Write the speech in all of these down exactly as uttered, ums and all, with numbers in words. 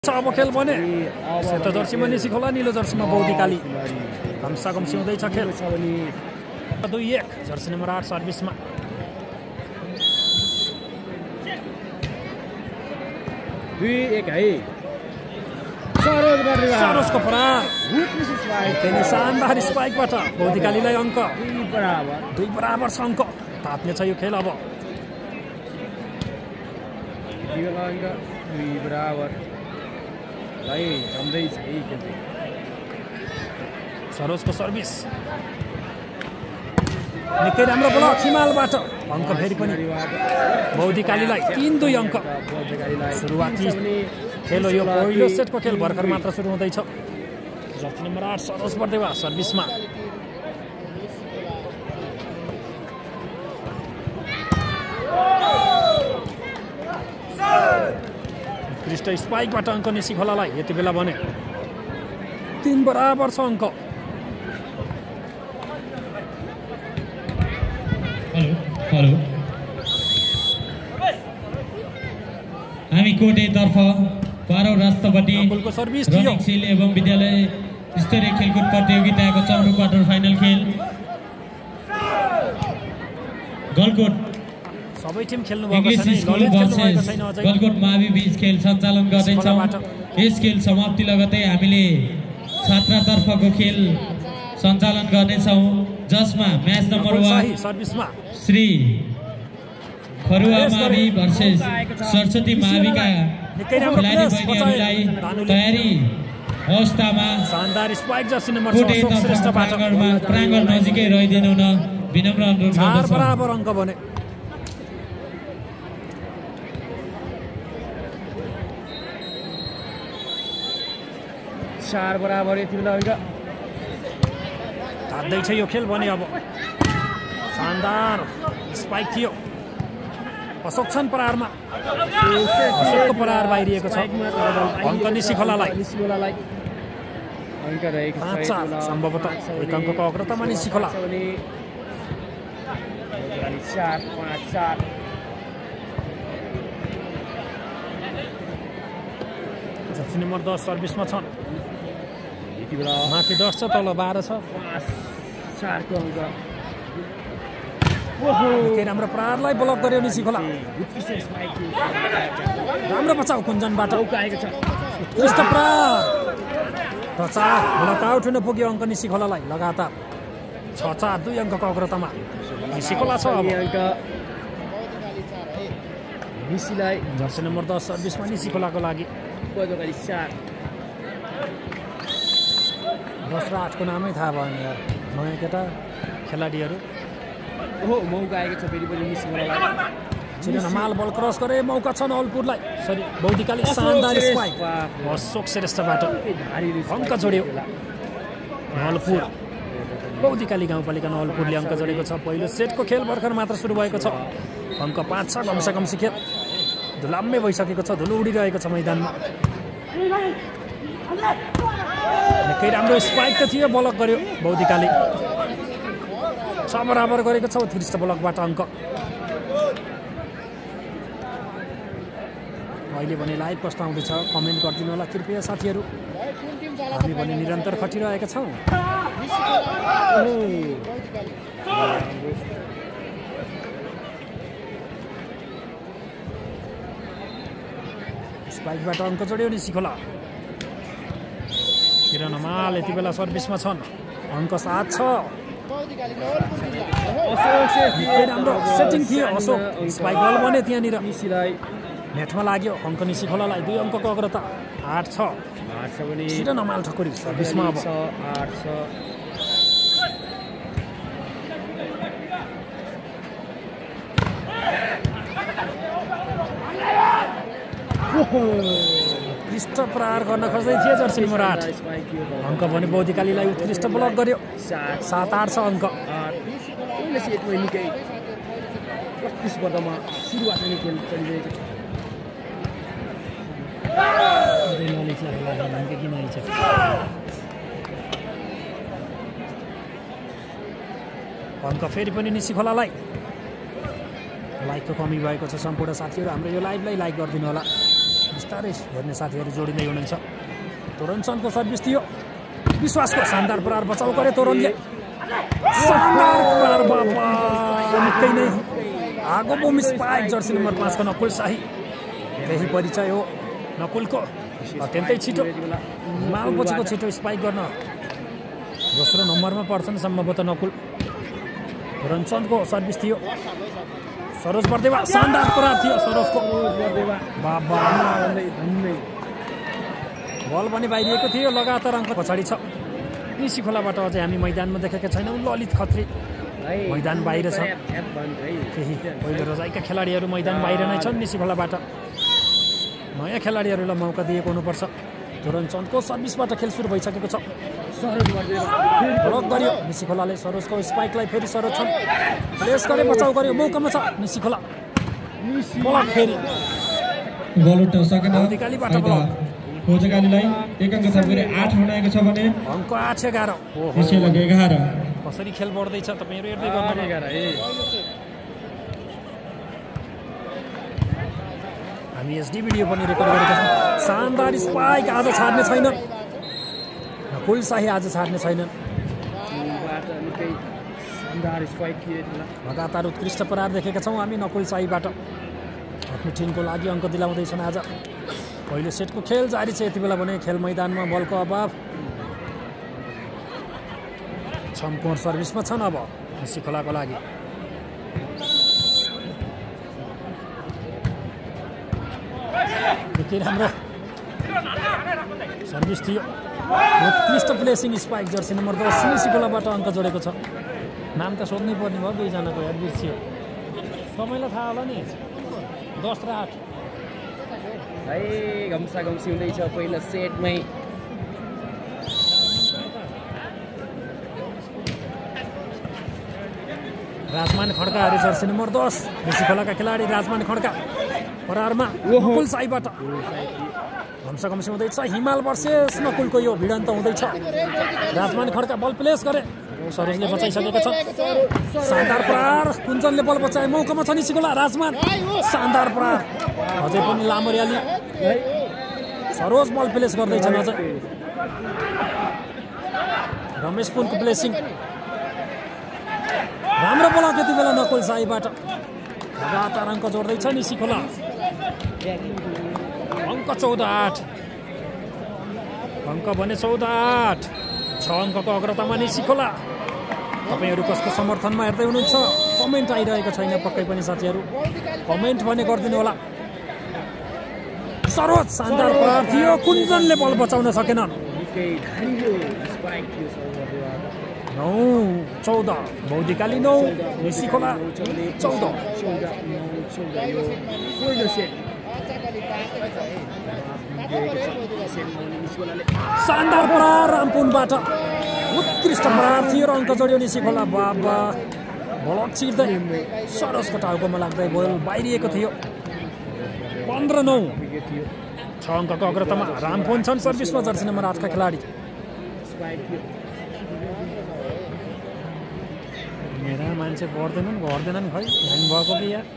अब खेल भने सेतो जर्सीमा निसी खोला नीलो जर्सीमा बौदी काली कमसा कमसी हुँदैछ खेल दुई एक जर्सी नम्बर आठ सर्भिसमा दुई एक है सरोजको प्रहार त्यही शानदार स्पाइकबाट बौदी कालीलाई अङ्क दुई बराबर छ अङ्क तात्ने छ यो खेल अब दुई बराबर भाइ जम्दै छ है खेल सरोजको सर्भिस निकै राम्रो ब्लक हिमालबाट अङ्क फेरि पनि बौदी कालीलाई तीन दुई अङ्क सुरुवाती खेल हो यो पहिलो सेटको खेल भर्खर मात्र सुरु हुँदैछ जर्सी नम्बर आठ सरोज बर्देवा सर्भिसमा उत्कृष्ट स्पाइकबाट अङ्क निसी खोलालाई यति बेला भने तीन बराबर छ अङ्क हेलो हामी कोटेतर्फ बाह्रौँ राष्ट्रपति रनिङ सिल एवं विद्यालय स्तरीय खेलकुद प्रतियोगिताको चौथो क्वार्टर फाइनल खेल गलकोट सबै टिम खेल्नु इङ्ग्लिस स्कुल भर्सेस गलकोट मावि बीच खेल सञ्चालन गर्दैछौँ। यस खेल समाप्ति लगतै हामीले छात्रतर्फको खेल सञ्चालन गर्नेछौँ जसमा म्याच नम्बर वान श्री फरुवा मावि भर्सेस सरस्वती माविका खेलाडी बहिनीहरूलाई तयारी अवस्थामा कोटेतर्फ प्राङ्गणमा प्राङ्गण नजिकै रहिदिनु न विनम्र अनुरोध गर्दछौँ। चार बराबर यति बेला होइन तात्दैछ यो खेल भने अब शानदार स्पाइक थियो अशोक प्रहारमा अशोकको प्रहार बाहिरिएको छ अङ्क निसी खोलालाई सम्भवतः एक अङ्कको अग्रतामा निसी खोला जर्सी नम्बर दस सर्भिसमा छन् माथि दस छ तल बाह्र छ चारको अङ्क निकै राम्रो प्रहारलाई ब्लक गर्यो निसी खोला राम्रो बचाउ कुञ्जनबाट उत्कृष्ट प्रहार बचाउ ब्लक आउट हुन पुग्यो अङ्क निसी खोलालाई लगातार छ चार दुई अङ्कको अग्रतामा निसी खोला छ अब निसीलाई जर्सी नम्बर दस सर्भिसमा निसी खोलाको लागि दस र आठको नामै थाहा भएन यार नयाँ केटा खेलाडीहरू हो मौका आएको छ फेरि पनि निसी खोलालाई छिटो माल बल क्रस गरे मौका छ नवलपुरलाई सरी बौदी काली शानदार स्पाइक अशोक श्रेष्ठबाट अङ्क जोड्यो नवलपुर बौदी काली गाउँपालिका नवलपुरले अङ्क जोडेको छ पहिलो सेटको खेल भर्खर मात्र सुरु भएको छ अङ्क पाँच छ कमसे कमसी खेल धुलाम्मै भइसकेको छ धुलो उडिरहेको छ मैदानमा निकै राम्रो स्पाइक त थियो ब्लक गर्यो बौदी काली छ बराबर गरेको छ उत्कृष्ट ब्लकबाट अङ्क अहिले भने लाइभ कस्तो आउँदैछ कमेन्ट गरिदिनु होला कृपया साथीहरू हामी भने निरन्तर खटिरहेका छौँ स्पाइकबाट अङ्क जोड्यो निसी खोला किरण माल यति बेला सर्भिसमा छन् अङ्क सात छ राम्रो सेटिङ थियो अशोक स्पाइक बल भने त्यहाँनिर नेटमा लाग्यो अङ्क निसी खोलालाई दुई अङ्कको अग्रता आठ छ छिटो नमाल ठकुरी सर्भिसमा अब आठ छ उत्कृष्ट प्रहार गर्न खोज्दै थिए जर्सी नम्बर आठ अङ्क भने बौदी कालीलाई उत्कृष्ट ब्लक गर्यो सात आठ छ अङ्क निकै प्रतिस्पर्धामा सुरुवात नै खेल चलिरहेको छ अङ्क फेरि पनि निसी खोलालाई लाइकको कमी भएको छ सम्पूर्ण साथीहरू हाम्रो यो लाइभलाई लाइक गरिदिनु होला। बिस्तारै हेर्ने साथीहरू जोडिँदै हुनुहुन्छ। तोरनचन्दको सर्भिस थियो, विश्वासको शानदार प्रहार बचाउ गरे तोरनले। शानदार प्रहार बाबा निकै नै आगो बोम स्पाइक जर्सी नम्बर पाँचको नकुल शाही। त्यही परिचय हो नकुलको, अत्यन्तै छिटो हिमालपछिको छिटो स्पाइक गर्न दोस्रो नम्बरमा पर्छन् सम्भवतः नकुल। तोरनचन्दको सर्भिस थियो, सरोज बर्देवा शानदार प्रहार थियो सरोजको। बाबा बल पनि बाहिरिएको थियो, लगातार अङ्क पछाडि छ। निसी खोलाबाट अझै हामी मैदानमा देखेका छैनौँ। ललित खत्री मैदान बाहिर छ, केही पहिलो रोजाइका खेलाडीहरू मैदान बाहिर नै छन्। निसी खोलाबाट नयाँ खेलाडीहरूलाई मौका दिएको हुनुपर्छ। तोरनचन्दको सर्भिसबाट खेल सुरु भइसकेको छ। ब्लक गर्यो निसी खोलाले, सरोजको स्पाइकलाई फेरि सरोज छन्, प्लेस गरे बचाउ गर्यो, मौकामा छ निसी खोला। ब्लक फेरि बल उठ्न सकेन निकालीबाट ब्लक। खोजकालीलाई एक अङ्क थप गरी आठ बनाएको छ भने अङ्क आठ एघार। त्यसैलाई एघार। कसरी खेल बढ्दैछ तपाईँहरू हेर्दै गर्नु। हामी एसडी भिडियो पनि रेकर्ड गरेका छौँ। शानदार स्पाइक आज छाड्ने छैन नकुल शाही, आज छाड्ने छैनन्। लगातार उत्कृष्ट प्रहार देखेका छौँ हामी नकुल शाहीबाट। आफ्नो टिमको लागि अङ्क दिलाउँदैछन् आज। पहिलो सेटको खेल जारी छ यति बेला भने खेल मैदानमा बलको अभाव। छमकोर सर्भिसमा छन् अब निसी खोलाको लागि। निकै राम्रो सर्भिस थियो, उत्कृष्ट प्लेसिङ स्पाइक जर्सी नम्बर दस निसी खोलाबाट अङ्क जोडेको छ। नाम त सोध्नै पर्ने भयो दुईजनाको, याद बिर्सियो। सबैलाई थाहा होला नि, दस र आठ है घम्सा घम्सी हुँदैछ पहिलो सेटमै। राजमान खड्का हरे जर्सी नम्बर दस निसी खोलाका खेलाडी राजमान खड्का प्रहारमा नकुल शाहीबाट घम्सा घम्सी हुँदैछ। हिमाल वर्सेस नकुलको यो भिडन्त हुँदैछ। राजमान खड्का बल प्लेस गरे, सरोजले बचाइसकेका छन्। शानदार प्रहार, कुञ्जनले बल बचाए, मौकामा छ निसी खोला। राजमान शानदार प्रहार, अझै पनि लामो र्याली। सरोज बल प्लेस गर्दैछन् अझै। रमेश पुनको प्लेसिङ, राम्रो ब्लक यति बेला नकुल शाहीबाट। लगातार अङ्क जोड्दैछ निसी खोला। अङ्क चौध आठ, अङ्क भने चौध आठ। छ अङ्कको अग्रतामा निसी खोला। तपाईँहरू कसको समर्थनमा हेर्दै हुनुहुन्छ कमेन्ट आइरहेको छैन पक्कै पनि साथीहरू, कमेन्ट भने गरिदिनु होला। सरोज शानदार प्रहार थियो, कुञ्जनले बल बचाउन सकेनन्। नौ चौध बौद्धिकाली नौ निसी खोला चौध। शानदार प्रहार रामपुनबाट, उत्कृष्ट प्रहार थियो र अङ्क जोड्यो निसी खोला। बाबा ब्लक छिर्दै सरोजको टाउकोमा लाग्दै बल बाहिरिएको थियो। पन्ध्र नौ, छ अङ्कको अग्रतामा रामपुन छन् सर्भिसमा जर्सी नम्बर आठका खेलाडी। मेरा मान्छे गर्दैनन् गर्दैनन् खै ह्याङ भएको कि या।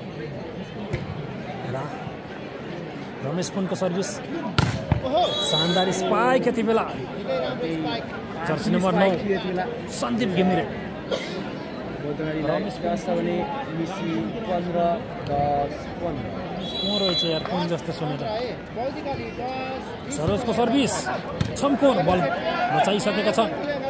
रमेश पुनको सर्भिस, शानदार स्पाइक यति बेला जर्सी नम्बर नौ सन्दीप घिमिरे। रहेछ यार कुन जस्तो सुनेर। सरोजको सर्भिस, छमकोर बल बचाइसकेका छन्।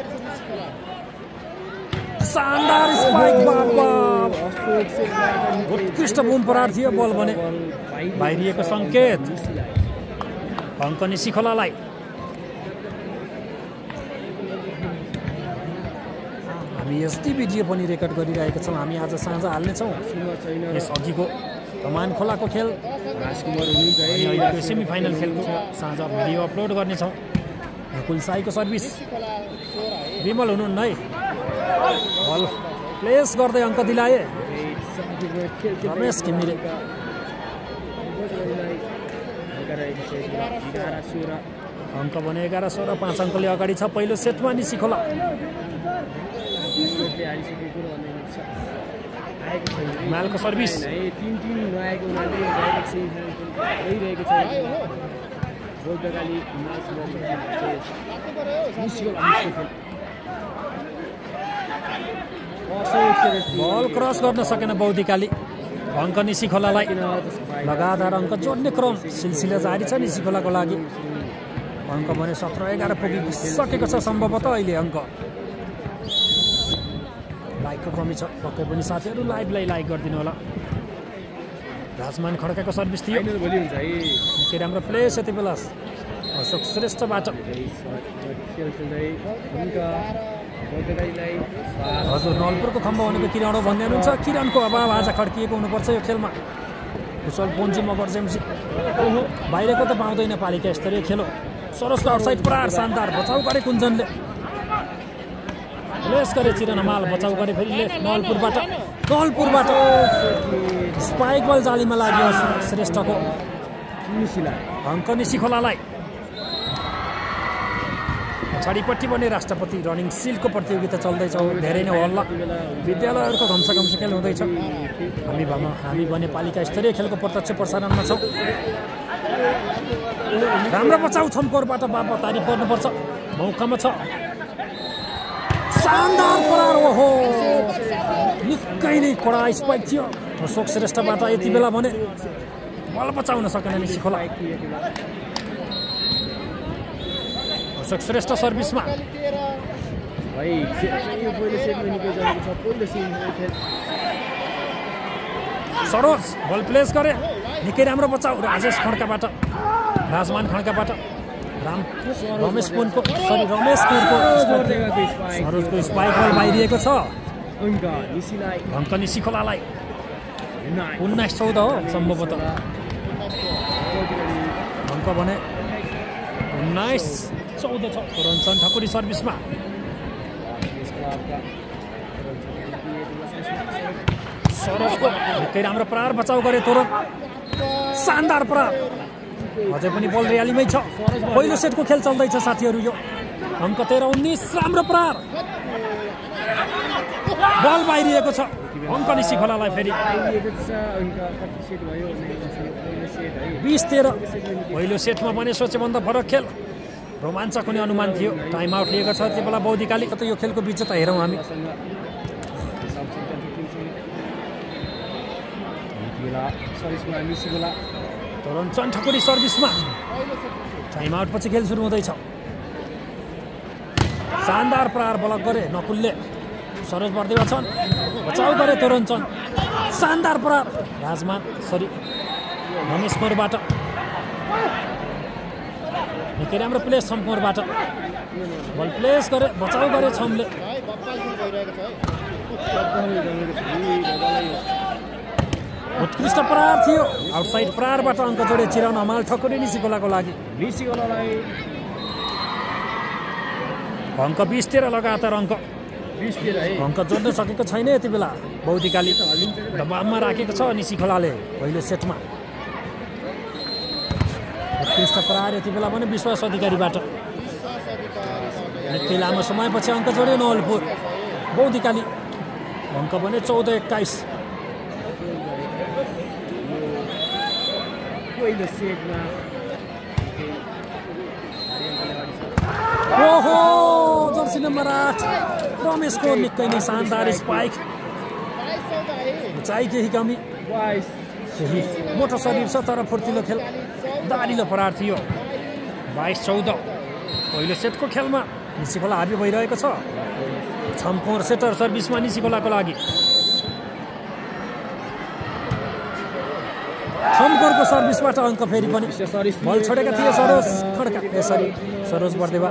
शानदार स्पाइक, बाबा उत्कृष्ट बुम प्रहार थियो, बल भने बाहिरिएको सङ्केत। अङ्क निसी खोलालाई। हामी एसडी भिडियो पनि रेकर्ड गरिरहेका छौँ। हामी आज साँझ हाल्नेछौँ यस अघिको कमान खोलाको खेल, अहिलेको सेमी फाइनल खेलको साँझ भिडियो अपलोड गर्नेछौँ। नकुल शाहीको सर्भिस, विमल हुनुहुन्न है, बल प्लेस गर्दै अङ्क दिलाए रमेश घिमिरे। अङ्क भने एघार सोह्र, पाँच अङ्कले अगाडि छ पहिलो सेटमा निसी खोला। हिमालको सर्भिस तिन तिन नआएको हुनाले डाइरेक्ट सेमिफाइनल गइरहेको छ गोल्डकाली बल क्रस गर्न सकेन बौद्धिकाली अङ्क निसी खोलालाई लगातार अङ्क जोड्ने क्रम सिलसिला जारी छ निसी खोलाको लागि अङ्क भने सत्र एघार पुगिसकेको छ सम्भवतः अहिले अङ्क लाइकको कमी छ पक्कै पनि साथीहरू लाइभलाई लाइक गरिदिनु होला राजमान खड्काको सर्भिस थियो के राम्रो प्लेस यति बेला अशोक श्रेष्ठबाट हजुर नलपुरको खम्बा भनेको किरण हो भन्दै हुनुहुन्छ किरणको अभाव आज खड्किएको हुनुपर्छ यो खेलमा कुशल पोन्जी मगर जेम्सी बाहिरको त पाउँदैन पालिका स्तरीय खेल हो सरोजको आउटसाइड प्रहार शानदार बचाउ गरे कुञ्जनले लेस गरे चिरन माल बचाउ गरे फेरि नलपुरबाट नलपुरबाट स्पाइक बल जालीमा लाग्यो श्रेष्ठको अङ्क निसी खोलालाई पछाडिपट्टि पनि राष्ट्रपति रनिङ सिलको प्रतियोगिता चल्दैछ धेरै नै हल्ला विद्यालयहरूको घम्सा घम्सा खेल हुँदैछ हामी भमा हामी भने पालिका स्तरीय खेलको प्रत्यक्ष प्रसारणमा छौँ राम्रो बचाउ छम्कोरबाट बाबा तारिफ गर्नुपर्छ मौकामा छ शानदार प्रहार ओहो निकै नै कडा स्पाइक थियो अशोक श्रेष्ठबाट यति बेला भने बल बचाउन सकेन निसी खोला अशोक श्रेष्ठ सर्भिसमा सरोज बल प्लेस गरे निकै राम्रो बचाउ राजेश खड्काबाट राजमान खड्काबाट राम रमेश पुनको सरी रमेश पुनको सरोजको स्पाइक बल बाहिरिएको छ अङ्क निसी खोलालाई उन्नाइस चौध हो सम्भवतः अङ्क भने उन्नाइस चौध छ रञ्जन ठकुरी सर्भिसमा सरोजको निकै राम्रो प्रहार बचाउ गरे तुरन्त शानदार प्रहार अझै पनि बल र्यालीमै छ पहिलो सेटको खेल चल्दैछ साथीहरू यो अङ्क तेह्र उन्नाइस राम्रो प्रहार बल बाहिरिएको छ अङ्क निसी खोलालाई फेरि बिस तेह्र पहिलो सेटमा भने सोचेभन्दा फरक खेल रोमाञ्चक हुने अनुमान थियो टाइम आउट लिएको छ त्यो बेला बौद्धिकाली त यो खेलको विजेता हेरौँ हामी रञ्जन ठकुरी सर्भिसमा टाइम आउट पछि खेल सुरु हुँदैछ शानदार प्रहार ब्लक गरे नकुलले सरोज बर्देवा छन् बचाउ गरे तोरञ्जन शानदार प्रहार राजमान सरी रमेश कोरबाट निकै राम्रो प्लेस छम्कोरबाट बल प्लेस गरे बचाउ गरे छमले उत्कृष्ट प्रहार थियो आउटसाइड प्रहारबाट अङ्क जोडे चिराउन हमाल ठकुरी निसी खोलाको लागि अङ्क बिस तेह्र लगातार अङ्क अङ्क जोड्न सकेको छैन यति बेला बौद्धिकाली दबावमा राखेको छ निसी खोलाले पहिलो सेटमा उत्कृष्ट प्रहार यति बेला पनि विश्वास अधिकारीबाट निकै लामो समयपछि अङ्क जोड्यो नवलपुर बौद्धिकाली अङ्क भने चौध एक्काइस ओहो जर्सी नम्बर आठ रमेशको निकै नै शानदार स्पाइक उचाइ केही कमी केही मोटो शरीर छ तर फुर्तिलो खेल दारिलो प्रहार थियो बाइस चौध पहिलो सेटको खेलमा निसी खोला हाबी भइरहेको छ छम्कोर सेटर सर्भिसमा निसी खोलाको लागि छम्कोरको सर्भिसबाट अङ्क फेरि पनि बल छोडेका थिए सरोज खड्का यसरी सरोज बर्देवा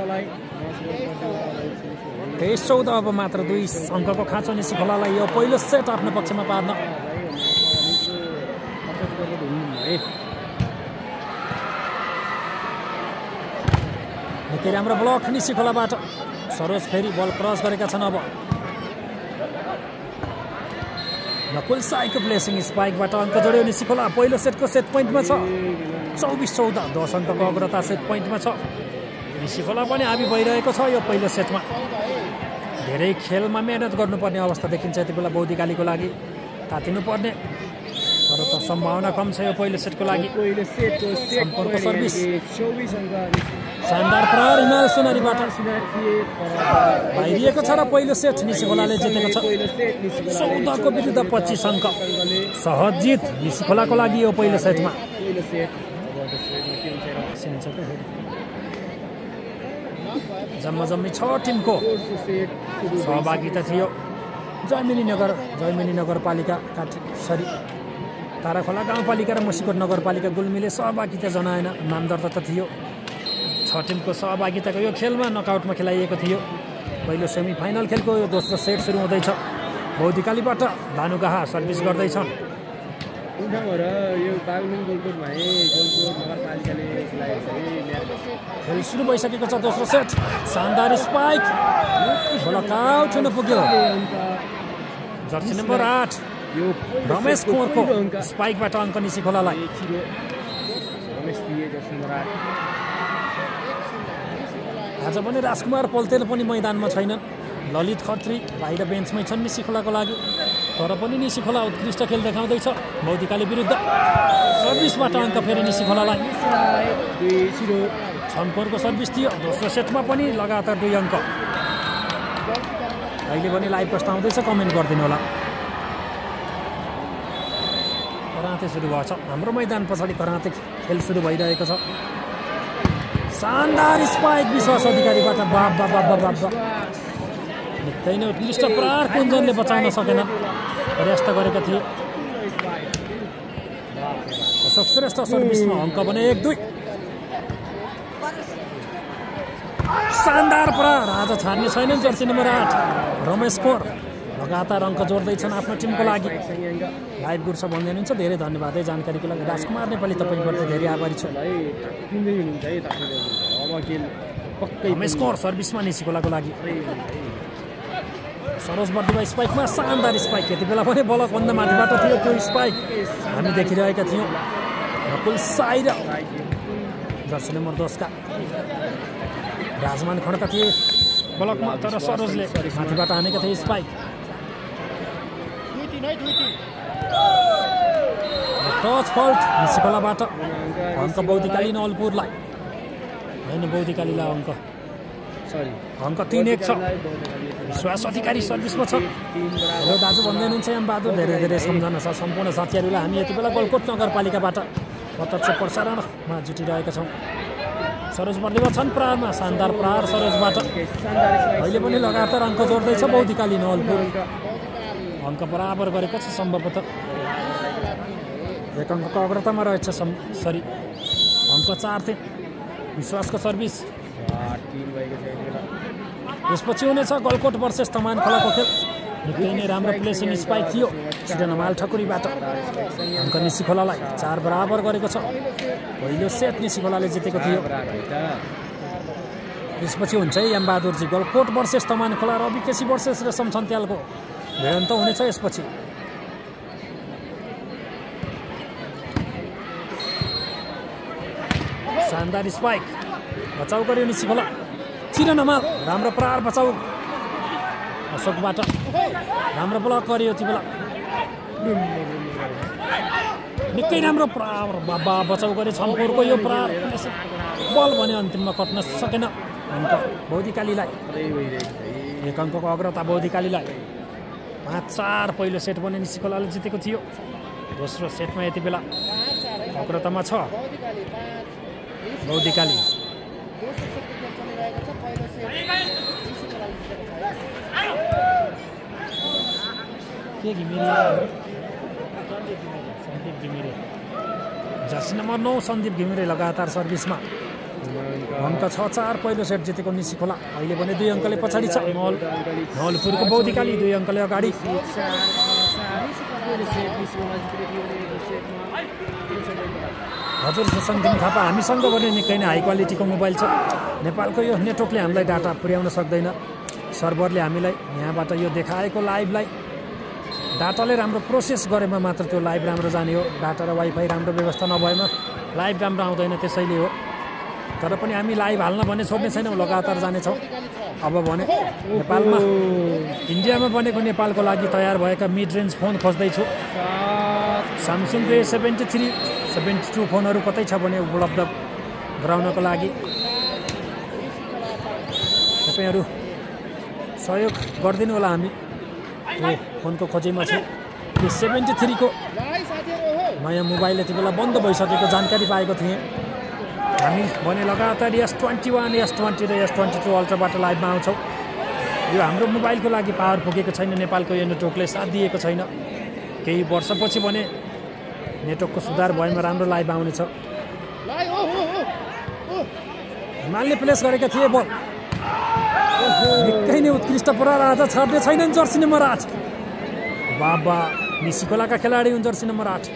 तेइस चौध अब मात्र दुई अङ्कको खाँचो निसी खोलालाई यो पहिलो सेट आफ्नो पक्षमा पार्न निकै राम्रो ब्लक निसी खोलाबाट सरोज फेरि बल क्रस गरेका छन् अब नकुल साईको प्लेसिङ स्पाइकबाट अङ्क जोड्यो निसी खोला पहिलो सेटको सेट पोइन्टमा छ चौबिस चौध दस अङ्कको अग्रता सेट पोइन्टमा छ निसी खोला पनि हाबी भइरहेको छ यो पहिलो सेटमा धेरै खेलमा मेहनत गर्नुपर्ने अवस्था देखिन्छ यति बेला बौद्धिकालीको लागि तातिनु पर्ने तर त सम्भावना कम छ यो पहिलो सेटको लागि। पहिलो सेटको सेट सम्पर्क सर्भिस चौबिस अङ्क शानदार प्रहार हिमाल सुनारीबाट भइरहेको छ र पहिलो सेट निसी खोलाले जितेको छ। चौधको विरुद्ध पच्चिस अङ्क सहज जित निसी खोलाको लागि यो पहिलो सेटमा। जम्मा जम्मी छ टिमको सहभागिता थियो। जयमिनी नगर जयमिनी नगरपालिका काठी सरी ताराखोला गाउँपालिका र मुसिकोट नगरपालिका गुल्मीले सहभागिता जनाएन, नाम दर्ता त थियो। छ टिमको सहभागिताको यो खेलमा नकआउटमा खेलाइएको थियो। पहिलो सेमी फाइनल खेलको यो दोस्रो सेट सुरु हुँदैछ। बौद्धिकालीबाट भानु गाहा सर्भिस गर्दैछन्। खेल सुरु भइसकेको छ दोस्रो सेट। शानदार स्पाइक ब्लकआउट हुन पुग्यो। जर्सी नम्बर आठ रमेश कुँवरको स्पाइकबाट अङ्क निसी खोलालाई। आज पनि राजकुमार पल्तेल पनि मैदानमा छैनन्। ललित खत्री बाहिर बेन्चमै छन् निसी खोलाको लागि। तर पनि निसी खोला उत्कृष्ट खेल देखाउँदैछ बौद्धिकाली विरुद्ध। सर्भिसबाट अङ्क फेरि निसी खोलालाई। छनकोरको सर्भिस थियो दोस्रो सेटमा पनि लगातार दुई अङ्क। अहिले पनि लाइभ प्रश्न आउँदैछ, कमेन्ट गरिदिनु होला। कराते सुरु भएको छ हाम्रो मैदान पछाडि। कराते खेल सुरु भइरहेको छ। शानदार स्पाइक विश्वास अधिकारीबाट बाब बाब बाब बाब निकै नै उत्कृष्ट प्रहार कुञ्जनले बचाउन सकेन, प्रयास गरेका थिए। अशोक श्रेष्ठ सर्भिसमा अङ्क भने एक दुई। शानदार प्रहार आज छाड्ने छैनन् जर्सी नम्बर आठ रमेश कोर। लगातार अङ्क जोड्दैछन् आफ्नो टिमको लागि। लाइभ गुर्छ भन्दै हुनुहुन्छ, धेरै धन्यवाद है जानकारीको लागि। राजकुमार नेपाली तपाईँप्रति धेरै आभारी छु। रमेश कोर सर्भिसमा निसी खोलाको लागि। सरोज बर्दिवा स्पाइकमा शानदार स्पाइक। यति बेला पनि बलकभन्दा माथिबाट थियो त्यो स्पाइक हामी देखिरहेका थियौँ। नकुल साई र जर्सी नम्बर दसका राजमान खड्का थिए बलकमा, तर सरोजले माथिबाट हानेका थिए स्पाइक। टच फल्ट निसी खोलाबाट अङ्क बौद्धिकाली नवलपुरलाई। होइन बौद्धिकालीलाई अङ्क अङ्क तिन एक छ। विश्वास अधिकारी सर्भिसमा छ। हेलो दाजु भन्दै हुनुहुन्छ एम बहादुर, धेरै धेरै सम्झना छ सम्पूर्ण साथीहरूलाई। हामी यति बेला गलकोट नगरपालिकाबाट प्रत्यक्ष प्रसारणमा जुटिरहेका छौँ। सरोज बर्दिवा छन् प्रहारमा। शानदार प्रहार सरोजबाट। अहिले पनि लगातार अङ्क जोड्दैछ बौद्धिकाली नवलपुर। अङ्क बराबर गरेको छ सम्भवतः। एक अङ्कको अग्रतामा रहेछ सम् सरी अङ्क चार थिए। विश्वासको सर्भिस। यसपछि हुनेछ गलकोट वर्सेस तमान खोलाको खेल। निकै नै राम्रो प्लेसिङ स्पाइक थियो सिडन माल ठकुरीबाट। अङ्क निसी खोलालाई चार बराबर गरेको छ। पहिलो सेट निसी खोलाले जितेको थियो। यसपछि हुन्छ है am Bahadurji Galkot versus Taman Khola, Ravi KC versus Resham छन्त्यालको भिडन्त हुनेछ यसपछि। शानदार स्पाइक बचाउ गर्यो निसी खोला। चिर नमाल राम्रो प्रहार बचाउ अशोकबाट। राम्रो ब्लक गर्यो यति बेला। निकै राम्रो प्रहार बाबा बचाउ गरे छनकोरको यो प्रहार। बल भने अन्तिममा कट्न सकेन। अङ्क बौद्धिकालीलाई। एक अङ्कको अग्रता बौद्धिकालीलाई। पाँच चार पहिलो सेट भने निसी खोलाले जितेको थियो। दोस्रो सेटमा यति बेला अग्रतामा छ बौद्धिकाली। के घिमिरे सन्दीप घिमिरे जर्सी नम्बर नौ सन्दीप घिमिरे लगातार सर्भिसमा। अङ्क छ चार पहिलो सेट जितेको निसी खोला। अहिले पनि दुई अङ्कले पछाडि छ नवल नवलपुरको बौद्धिकाली दुई अङ्कले अगाडि। हजुर सुसन्तिम थापा हामीसँग भने निकै नै हाई क्वालिटीको मोबाइल छ। नेपालको यो नेटवर्कले हामीलाई डाटा पुर्याउन सक्दैन। सर्भरले हामीलाई यहाँबाट यो देखाएको लाइभलाई डाटाले राम्रो प्रोसेस गरेमा मात्र त्यो लाइभ राम्रो जाने हो। डाटा र वाइफाई राम्रो व्यवस्था नभएमा लाइभ राम्रो आउँदैन, त्यसैले हो। तर पनि हामी लाइभ हाल्न भने छोड्ने छैनौँ, लगातार जानेछौँ। अब भने नेपालमा इन्डियामा बनेको नेपालको लागि तयार भएका मिड रेन्ज फोन खोज्दैछु। स्यामसङको A seventy three seventy two फोनहरू कतै छ भने उपलब्ध गराउनको लागि तपाईँहरू सहयोग गरिदिनु होला। हामी त्यो फोनको खोजीमा छु। यो सेभेन्टी थ्रीको नयाँ मोबाइल यति बेला बन्द भइसकेको जानकारी पाएको थिएँ। हामी भने लगातार S twenty one S twenty र एस ट्वेन्टी टू अल्ट्राबाट लाइभमा आउँछौँ। यो हाम्रो मोबाइलको लागि पावर पुगेको छैन, नेपालको यो नेटवर्कले साथ दिएको छैन। केही वर्षपछि भने नेटवर्कको सुधार भएमा राम्रो लाइभ आउनेछ। हिमालले प्लेस गरेका थिए बल, निकै नै उत्कृष्ट प्रहार आज छाड्ने छैनन् जर्सी नम्बर आठ। बाबा निसिकोलाका खेलाडी हुन् जर्सी नम्बर आठ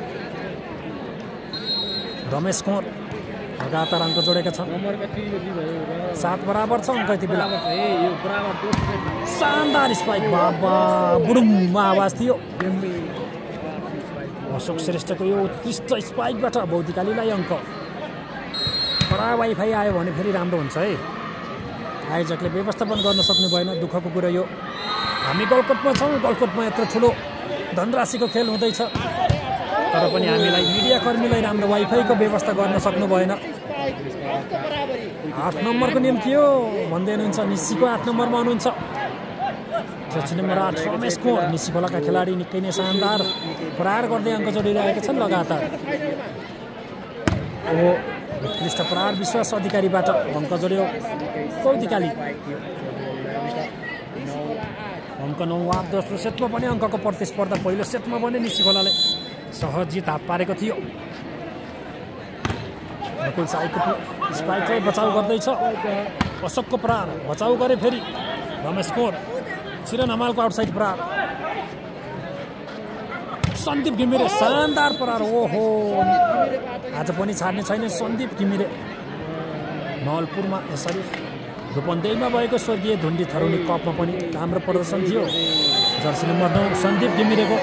रमेश कुँवर। लगातार अङ्क जोडेका छन्, सात बराबर छ अङ्क यति बेला। शानदार स्पाइक, बाबा बुडुममा आवाज थियो। अशोक श्रेष्ठको यो उत्कृष्ट स्पाइकबाट बौद्धिकालीलाई अङ्क। कडा वाइफाई आयो भने फेरि राम्रो हुन्छ है। आयोजकले व्यवस्थापन गर्न सक्नु भएन, दुःखको कुरा यो। हामी गलकोटमा छौँ, गलकोटमा यत्रो ठुलो धनराशिको खेल हुँदैछ, तर पनि हामीलाई मिडियाकर्मीलाई राम्रो वाइफाईको व्यवस्था गर्न सक्नु भएन। आठ नम्बरको नियम के हो भन्दै हुनुहुन्छ, निस्सीको आठ नम्बरमा हुनुहुन्छ जर्सी नम्बर आठ रमेश कुँवर। निस्सी खोलाका खेलाडी निकै नै शानदार प्रहार गर्दै अङ्क जोडिरहेका छन् लगातार। ओ उत्कृष्ट प्रहार विश्वास अधिकारीबाट अङ्क जोड्यो बौद्धिकाली। अङ्क नौ आठ। दोस्रो सेटमा पनि अङ्कको प्रतिस्पर्धा, पहिलो सेटमा पनि निस्सी खोलाले सहज जित हात पारेको थियो। नकुल साईको स्पाइकलाई बचाउ गर्दैछ, अशोकको प्रहार बचाउ गरे फेरि रमेश कुँवर। छिरन हमालको आउटसाइड प्रहार, सन्दीप घिमिरे शानदार प्रहार। ओहो आज पनि छाड्ने छैन सन्दीप घिमिरे। नवलपुरमा यसरी रूपन्देहीमा भएको स्वर्गीय धुन्डी थरुनी कपमा पनि राम्रो प्रदर्शन थियो जर्सी नम्बर नौ सन्दीप घिमिरेको।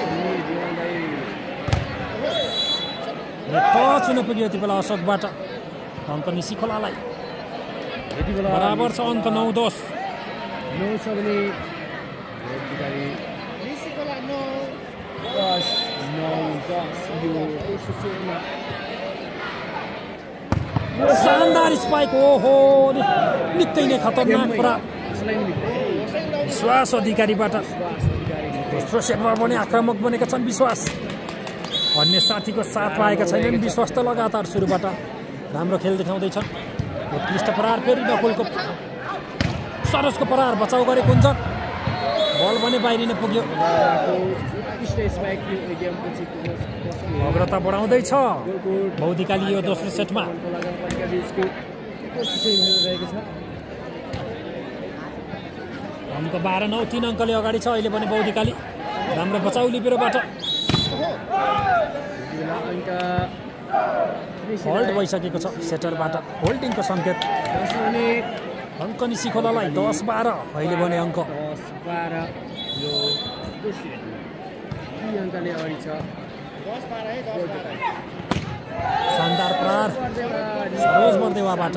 टच हुन पुग्यो यति बेला अशोकबाट। अङ्क निस्सी खोलालाई बराबर छ, अङ्क नौ दस। शानदार स्पाइक, ओहो निकै नै खतरनाक प्रहार विश्वास अधिकारीबाट। दोस्रो सेटमा पनि आक्रामक बनेका छन् विश्वास। अन्य साथीको साथ पाएका छैनन् विश्वास त लगातार सुरुबाट राम्रो खेल देखाउँदैछन्। उत्कृष्ट प्रहार फेरि नकुलको, सरोजको प्रहार बचाउ गरे कुञ्जन। बल भने बाहिरिन पुग्यो। अग्रता बढाउँदैछ बौद्धिकाली यो दोस्रो सेटमा। अङ्क बाह्र नौ, तीन अङ्कले अगाडि छ अहिले पनि बौद्धिकाली। राम्रो बचाउ लिबेरोबाट। होल्ड भइसकेको छ सेटरबाट, होल्डिङको सङ्केत। अङ्क निस्सी खोलालाई दस बाह्र अहिले भने अङ्क। शानदार प्रहार सरोज बर्देवाबाट।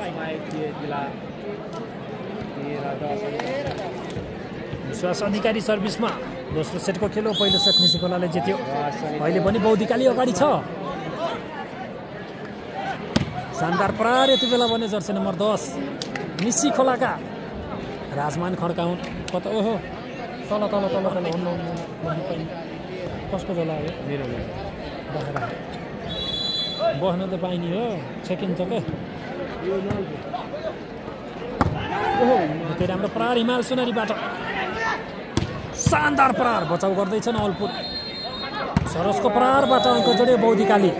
विश्वास अधिकारी सर्भिसमा दोस्रो सेटको खेल हो। पहिलो सेट निस्सी खोलाले जित्यो, अहिले पनि बौद्धिकाली अगाडि छ। शानदार प्रहार यति बेला भने जर्सी नम्बर दस निस्सी खोलाका राजमान खड्काउन्। कता ओहो तल तल तल तल कसको झोला हो मेरो बस्न त पाइने हो, छेकिन्छ क्या। ओहो निकै राम्रो प्रहार हिमाल सुनरीबाट। शानदार प्रहार बचाउ गर्दैछ नवलपुर। सरोजको प्रहारबाट अङ्क जोड्यो बौद्धिकाली।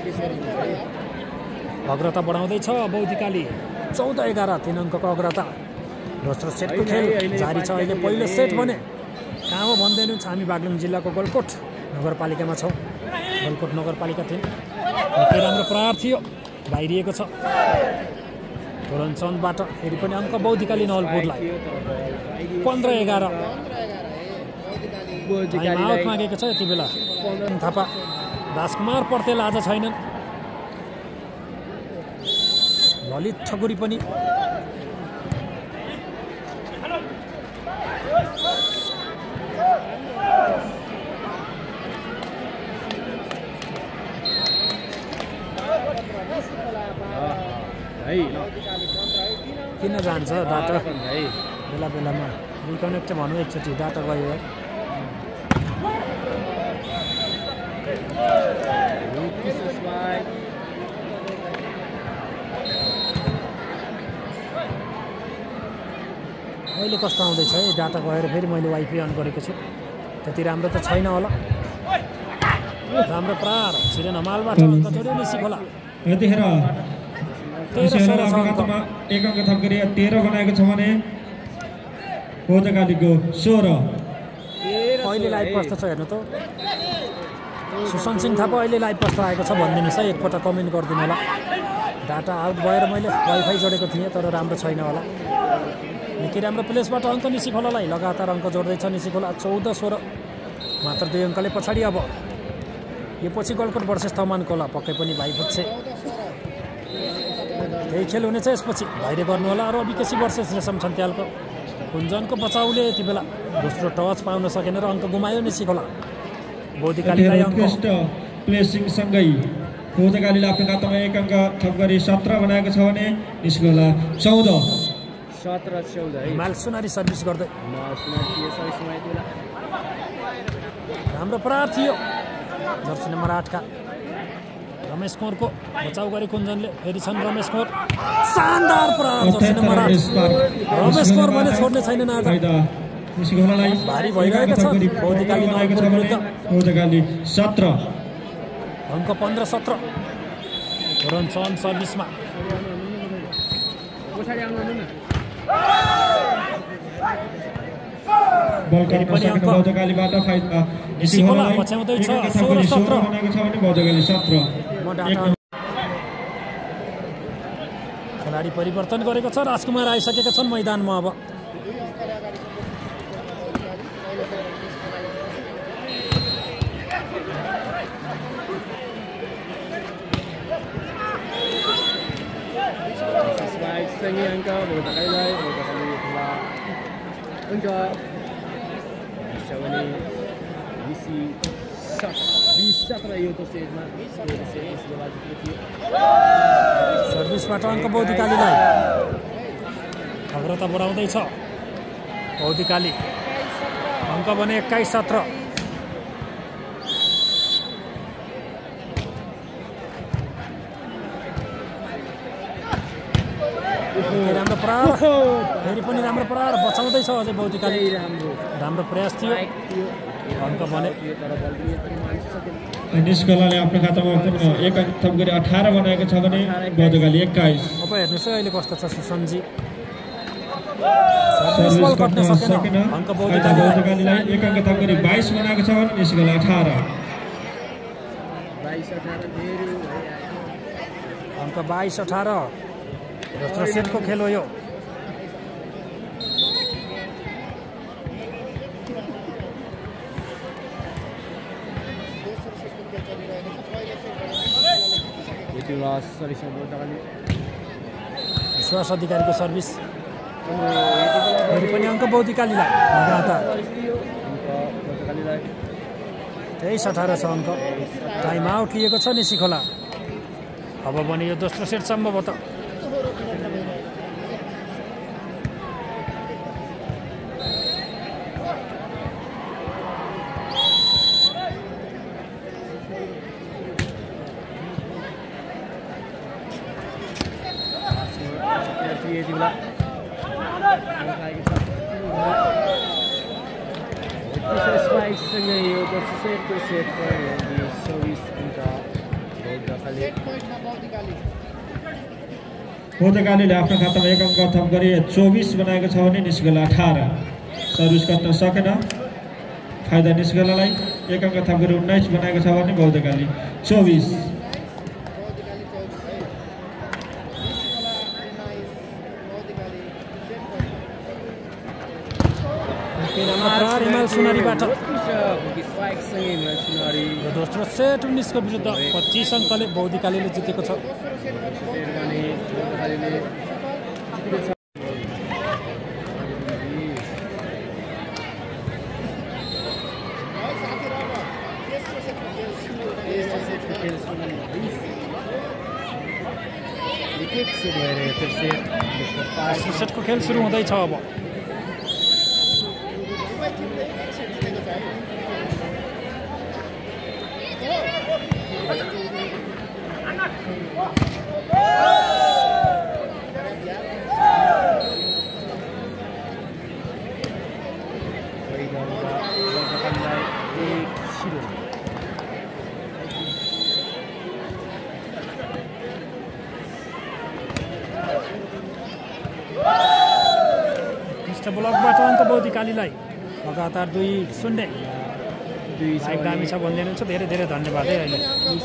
अग्रता बढाउँदैछ बौद्धिकाली, चौध एघार तीन अङ्कको अग्रता। दोस्रो सेटको खेल जारी छ अहिले। पहिलो सेट भने कहाँ हो भन्दैनु छ, हामी बागलुङ जिल्लाको गलकोट नगरपालिकामा छौँ। गलकोट नगरपालिका थियौँ। निकै राम्रो प्रहार थियो, बाहिरिएको छ। तोरणचन्दबाट फेरि पनि अङ्क बौद्धिकाली नवलपुरलाई। पन्ध्र एघार आउट मागेको छ यति बेला थापा। राजकुमार पर्तेल आज छैनन्। ललित ठकुरी पनि किन जान्छ डाटा बेला बेलामा रिकनेक्ट भन्नु एकचोटि डाटा गयो यार अहिले कस्तो आउँदैछ है डाटा गएर फेरि मैले वाइफाई अन गरेको छु त्यति राम्रो त छैन होला राम्रो प्रार छिरेन मालबाट अङ्क जोड्यो नि सिखोला यतिखेर एक अङ्क थप गरी तेह्र बनाएको छ भने बोधकालीको सोह्र अहिले लाइभ कस्तो छ हेर्नु त सुशान्त सिंह थापा अहिले लाइभ कस्तो आएको छ भनिदिनुहोस् है एकपल्ट कमेन्ट गरिदिनु होला डाटा आउट भएर मैले वाइफाई जोडेको थिएँ तर राम्रो छैन होला निकै राम्रो प्लेसबाट अङ्क निसिखोलालाई लगातार अङ्क जोड्दैछ निसिखोला चौध सोह्र मात्र दुई अङ्कले पछाडि अब यो पछि गलकोट वर्सेस तमानको होला पक्कै पनि भाइ पुग्छे यही खेल हुनेछ यसपछि भाइले गर्नु होला र विकेसी वर्सेस रेशम छन्त्यालको कुञ्जनको बचाउले यति बेला दोस्रो टच पाउन सकेन र अङ्क गुमायो निसिखोला बोधिकालीलाई अङ्क प्लेसिङसँगै बोधकालीले आफ्नो खातामा एक अङ्क थप गरी सत्र बनाएको छ भने निसिखोला चौध सत्र चौध हिमाल सुनारी सर्भिस गर्दै राम्रो प्रहार थियो जर्सी नम्बर आठका रमेश कोरको बचाउ गरे कुञ्जनले फेरि छन् रमेश कोर शानदार प्रहार जर्सी नम्बर आठ रमेश कोर भने छोड्ने छैनन् आज भारी भइरहेको छ बोधिकाली नौको विरुद्ध बोधकाली सत्र अङ्क पन्ध्र सत्र रनसन सर्भिसमा बल काट्न सकेन बोधकालीबाट फाइदा निसिखोला पछ्याउँदै छ सोह्र सत्र बनाएको छ भने बोधकाली सत्र खेलाडी परिवर्तन गरेको छ राजकुमार आइसकेका छन् मैदानमा अब सँगै अङ्क बोधकालीलाई बोधकाली अङ्क भने बिस सत्र यो त सेटमा सर्भिसबाट अङ्क बोधिकालीलाई अग्रता बढाउँदैछ बोधिकाली अङ्क भने एक्काइस सत्र राम्रो प्रहार फेरि पनि राम्रो प्रहार बचाउँदैछ अझै बोधिकाली राम्रो प्रयास थियो अङ्क भने निस्कलाले आफ्नो खातामा एक अङ्क थप गरी अठार बनाएको छ भने बोधकाली एक्काइस अब हेर्नुहोस् है अहिले कस्तो छ सुशान्तजी सर्भिस कट्न सकेन अङ्क बोधकालीलाई एक अङ्क थप गरी बाइस बनाएको छ भने निस्कला अठार अङ्क बाइस अठार दोस्रो सेटको खेल हो यो विश्वास अधिकारीको सर्भिस फेरि पनि अङ्क बोधिकालीलाई लगातार तेइस अठार छ अङ्क टाइम आउट लिएको छ निसिखोला अब भने यो दोस्रो सेट सम्भवतः बोधकालीले आफ्नो खातामा एक अङ्क थप गरी चौबिस बनाएको छ भने निस्कला अठार सर्भिस गर्न सकेन फाइदा निस्कलालाई एक अङ्क थप गरी उन्नाइस बनाएको छ भने बोधकाली चौबिस प्रहार हिमाल सुनारीबाट स्पाइकसँगै हिमाल सुनारी दोस्रो सेट उन्नाइसको विरुद्ध पच्चिस अङ्कले बौद्धिकालीले जितेको छ। सेटको खेल सुरु हुँदैछ अब। ब्लकबाट अङ्क बौद्धिकालीलाई लगातार दुई शून्य दुई साइड दामी छ भन्दै हुनुहुन्छ। धेरै धेरै धन्यवाद है। अहिले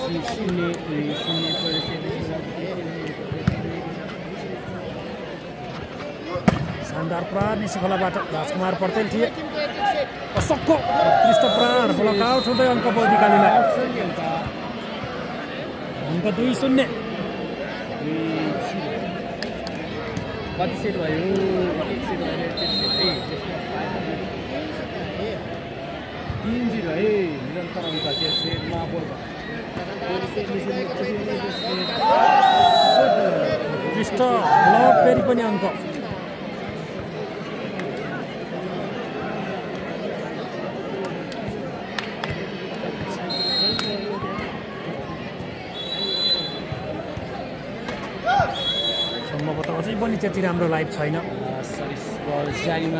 शानदार प्रहार निसी खोलाबाट राजकुमार पटेल थिए। असक्को उत्कृष्ट प्रहार ब्लकआउट हुँदै अङ्क बौद्धिकालीलाई अङ्क दुई शून्य। कति सेट भयो? तीन जिरो है निरन्तर अङ्क त्यो सेटमा उत्कृष्ट ब्लक फेरि पनि अङ्क। सम्भवतः अझै पनि त्यति राम्रो लाइभ छैन। जारीमा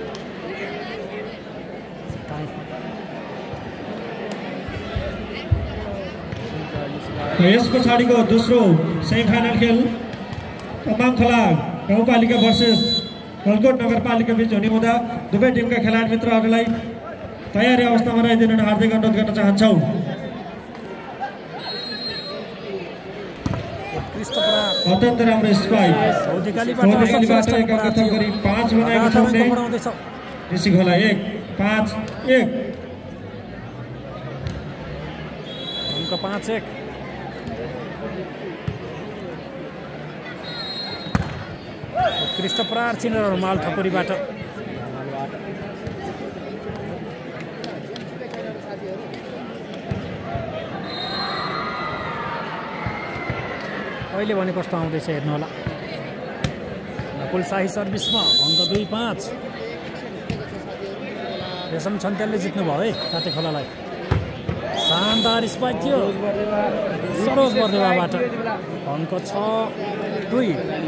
यस पछाडिको दोस्रो सेमी फाइनल खेल तामाङखोला गाउँपालिका भर्सेस गलकोट नगरपालिका बीच हुने हुँदा दुवै टिमका खेलाडी मित्रहरूलाई तयारी अवस्थामा रहिदिन हार्दिक अनुरोध गर्न चाहन्छौँ। अत्यन्त राम्रो स्पाइक बौद्धिकालीबाट गरी पाँच बनाएको छ भने निसी खोला एक पाँच एक अङ्क पाँच एक। उत्कृष्ट प्रहार चिनेर रुमाल ठकुरीबाट अहिले भने कस्तो आउँदैछ हेर्नु होला। नकुल शाही सर्भिसमा अङ्क दुई पाँच। रेशम छन्तेलले जित्नुभयो है काटे खोलालाई। शानदार स्पाइक थियो सरोज बर्देवाबाट अङ्क छ दुई।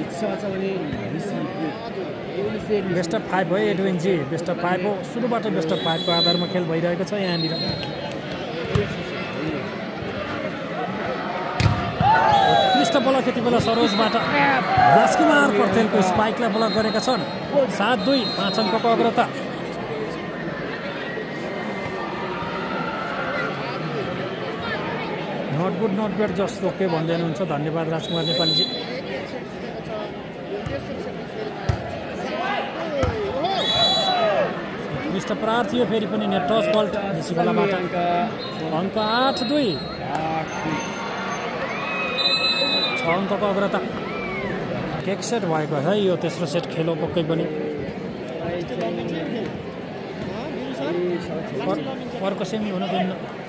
बेस्ट अफ फाइभ हो Edwin ji. Best of five हो सुरुबाट बेस्ट अफ फाइभको आधारमा खेल भइरहेको छ यहाँनिर। उत्कृष्ट ब्लक यति बेला सरोजबाट राजकुमार पटेलको स्पाइकलाई ब्लक गरेका छन्। सात दुई पाँच अङ्कको अग्रता। Not good not bad just okay भन्दै हुनुहुन्छ। धन्यवाद राजकुमार नेपालीजी। उत्कृष्ट प्रहार थियो फेरि पनि नेट टच बल निसी खोलाबाट अङ्क आठ दुई। छ अङ्कको अग्रता। एक सेट भएको है यो तेस्रो सेट खेलो पक्कै पनि। अर्को सेमी हुन दिन्न।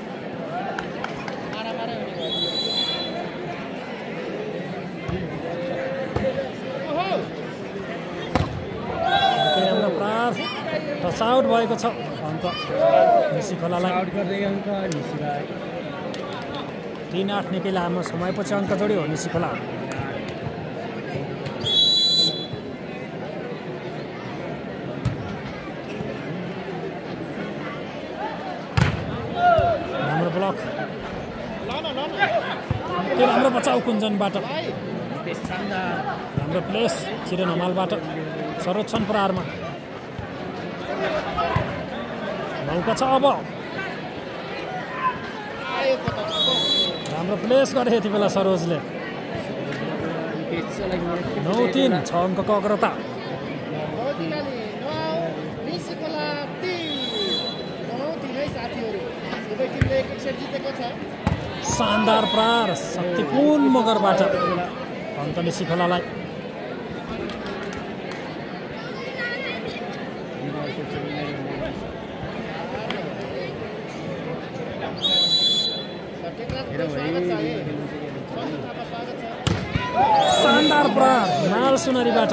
राम्रो प्रहार टच आउट भएको छ अङ्क निसी खोलालाई। तीन आठ निकै लामो समयपछि अङ्क जोड्यो निसी खोला। राम्रो ब्लक त्यो राम्रो बचाउ कुञ्जनबाट। राम्रो प्लेस चिरन हमालबाट सरोज छन् प्रहारमा। मौका छ अब। राम्रो प्लेस गरे यति बेला सरोजले। नौ तीन छ अङ्कको अग्रता। शानदार प्रहार शक्तिपूर्ण मगरबाट अङ्क निसिखोलालाई। शानदार प्रहार हिमाल सुनरीबाट।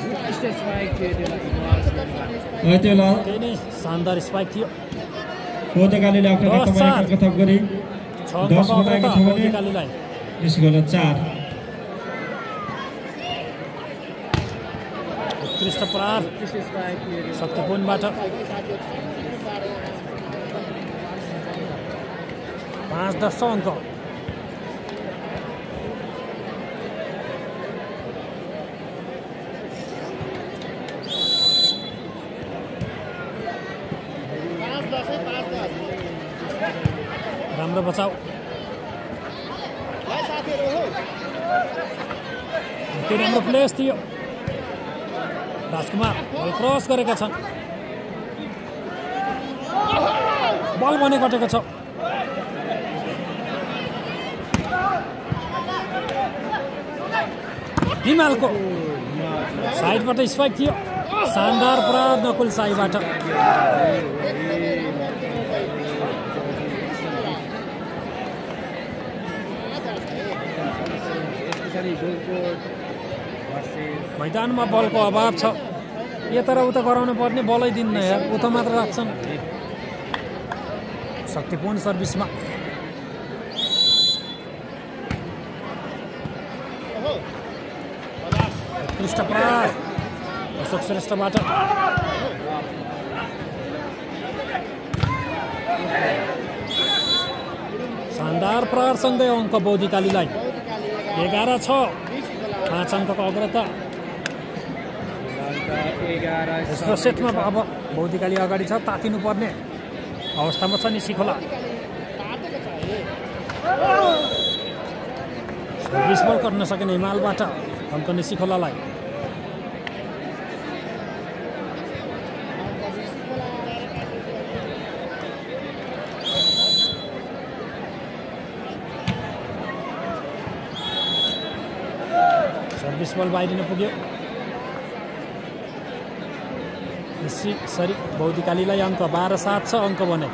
त्यही नै शानदार स्पाइक थियो। बोधकालीले आफ्नो खातामा एक अङ्क थप गरी दस बनाएको छ भने निस्कला चार। उत्कृष्ट प्रहार शक्तिपूर्णबाट पाँच दस अङ्क। राम्रो बचाउ। के राम्रो प्लेस थियो। राजकुमार बल क्रस गरेका छन्। बल भने कटेको छ। हिमालको साइडबाट स्पाइक थियो। शानदार प्रहार नकुल साईबाट। मैदानमा बलको अभाव छ। यता र उता गराउनु पर्ने बलै दिन्न यार, उता मात्र राख्छन्। शक्तिपूर्ण सर्भिसमा उत्कृष्ट प्रहार अशोक श्रेष्ठबाट। शानदार प्रहारसँगै अङ्क बौद्धिकालीलाई। एघार छ, पाँच अङ्कको अग्रता। दोस्रो सेटमा अब बौद्धिकाली अगाडि छ। तातिनुपर्ने अवस्थामा छ निसिखोला। सर्भिस बल गर्न सकेन हिमालबाट अङ्क निसिखोलालाई। सर्भिस बल बाहिरिन पुग्यो। सरी बौद्धिकालीलाई अङ्क बाह्र सात छ अङ्क बने।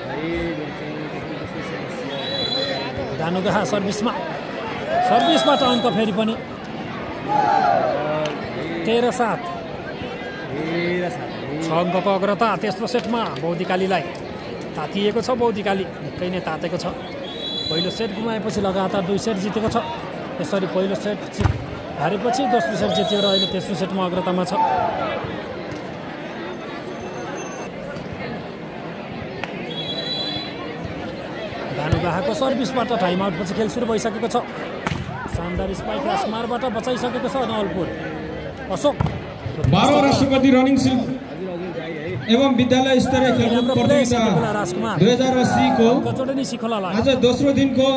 दानुगाहा सर्भिसमा सर्भिसबाट अङ्क फेरि पनि तेह्र सात छ अङ्कको अग्रता। तेस्रो सेटमा बौद्धिकालीलाई तातिएको छ। बौद्धिकाली निकै नै तातेको छ। पहिलो सेट गुमाएपछि लगातार दुई सेट जितेको छ। यसरी पहिलो सेट हारेपछि दोस्रो सेट जित्यो र अहिले तेस्रो सेटमा अग्रतामा छ। दानुगाहाको सर्भिसबाट टाइम आउटपछि खेल सुरु भइसकेको छ। शानदार स्पाइक राजकुमारबाट बचाइसकेको छ नवलपुर। अशोक बाह्रौं राष्ट्रपति रनिङ सिल्क एवं विद्यालय स्तरीय खेलकुद प्रतियोगिता दुई हजार अस्सीको आज दोस्रो दिनको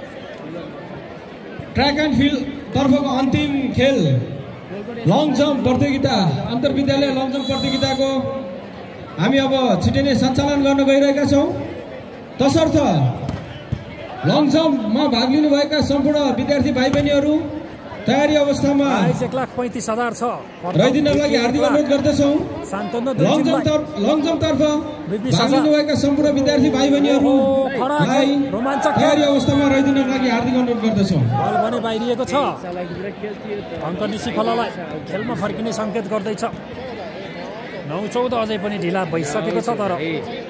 ट्र्याक एन्ड फिल्ड तर्फको अन्तिम खेल लङ जम्प प्रतियोगिता अन्तर विद्यालय लङ जम्प प्रतियोगिताको हामी अब छिटै नै सञ्चालन गर्न गइरहेका छौँ। तसर्थ लङ जम्पमा भाग लिनुभएका सम्पूर्ण विद्यार्थी भाइ बहिनीहरू तयारी अवस्थामा एक लाख पैँतिस हजार छ रहिदिनको लागि हार्दिक अनुरोध गर्दछौँ। लङ जम्प लङ जम्पतर्फ भाग लिनुभएका सम्पूर्ण विद्यार्थी भाइ बहिनीहरूलाई तयारी अवस्थामा रहिदिनको लागि हार्दिक अनुरोध गर्दछौँ। बल भने बाहिरिएको छ। अङ्क निसिखोलालाई खेलमा फर्किने सङ्केत गर्दैछ। नौ चौध अझै पनि ढिला भइसकेको छ। तर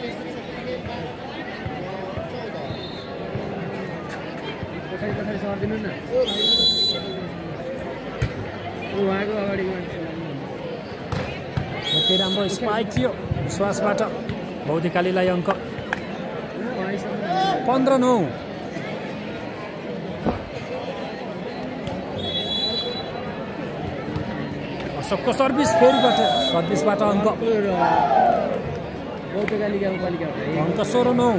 निकै राम्रो स्पाइक थियो विश्वासबाट। बौद्धिकालीलाई अङ्क पन्ध्र नौ। अशोकको सर्भिस फेरिबाट सर्भिसबाट अङ्क अङ्क सोह्र नौ।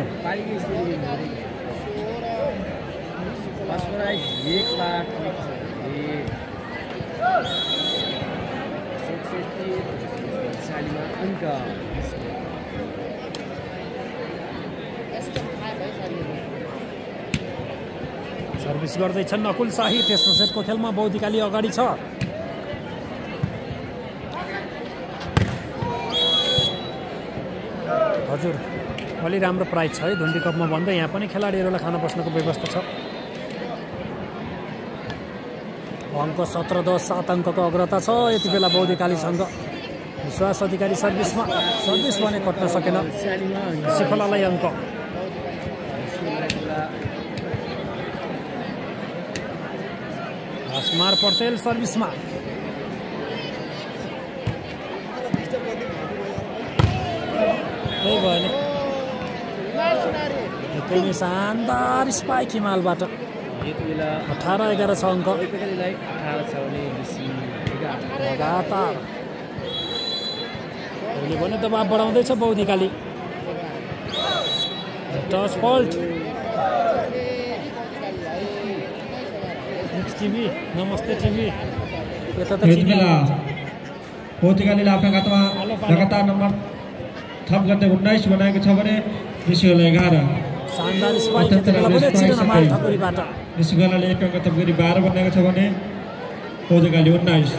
नेपालीमा अङ्क सर्भिस गर्दैछन् नकुल शाही। तेस्रो सेटको खेलमा बौद्धिकाली अगाडि छ। हजुर अलि राम्रो प्राइज छ है धुन्डी कपमा भन्दै यहाँ पनि खेलाडीहरूलाई खाना बस्नको व्यवस्था छ। अङ्क सत्र दस सात अङ्कको अग्रता छ यति बेला बौद्धिकालीसँग। विश्वास अधिकारी सर्भिसमा सर्भिस भने कट्न सकेन सिखोलालाई अङ्क। कुमार पटेल सर्भिसमा। त्यही भएन एकदमै शानदार स्पाइक हिमालबाट। अठार एघार छ अङ्क लगातार। अहिले भने दबाब बढाउँदैछ बौद्धिकाली। टच फल्ट टिभी नमस्ते टिभी यता त बौद्धिकालीले आफ्नो खातामा लगातार नम्बर थप गर्दै उन्नाइस बनाएको छ भने निस्केला एघार। शानदार स्पाइक ठकुरीबाट। निस्केलाले एक अङ्क थप गरी बाह्र बनाएको छ भने बौद्धिकाली उन्नाइस।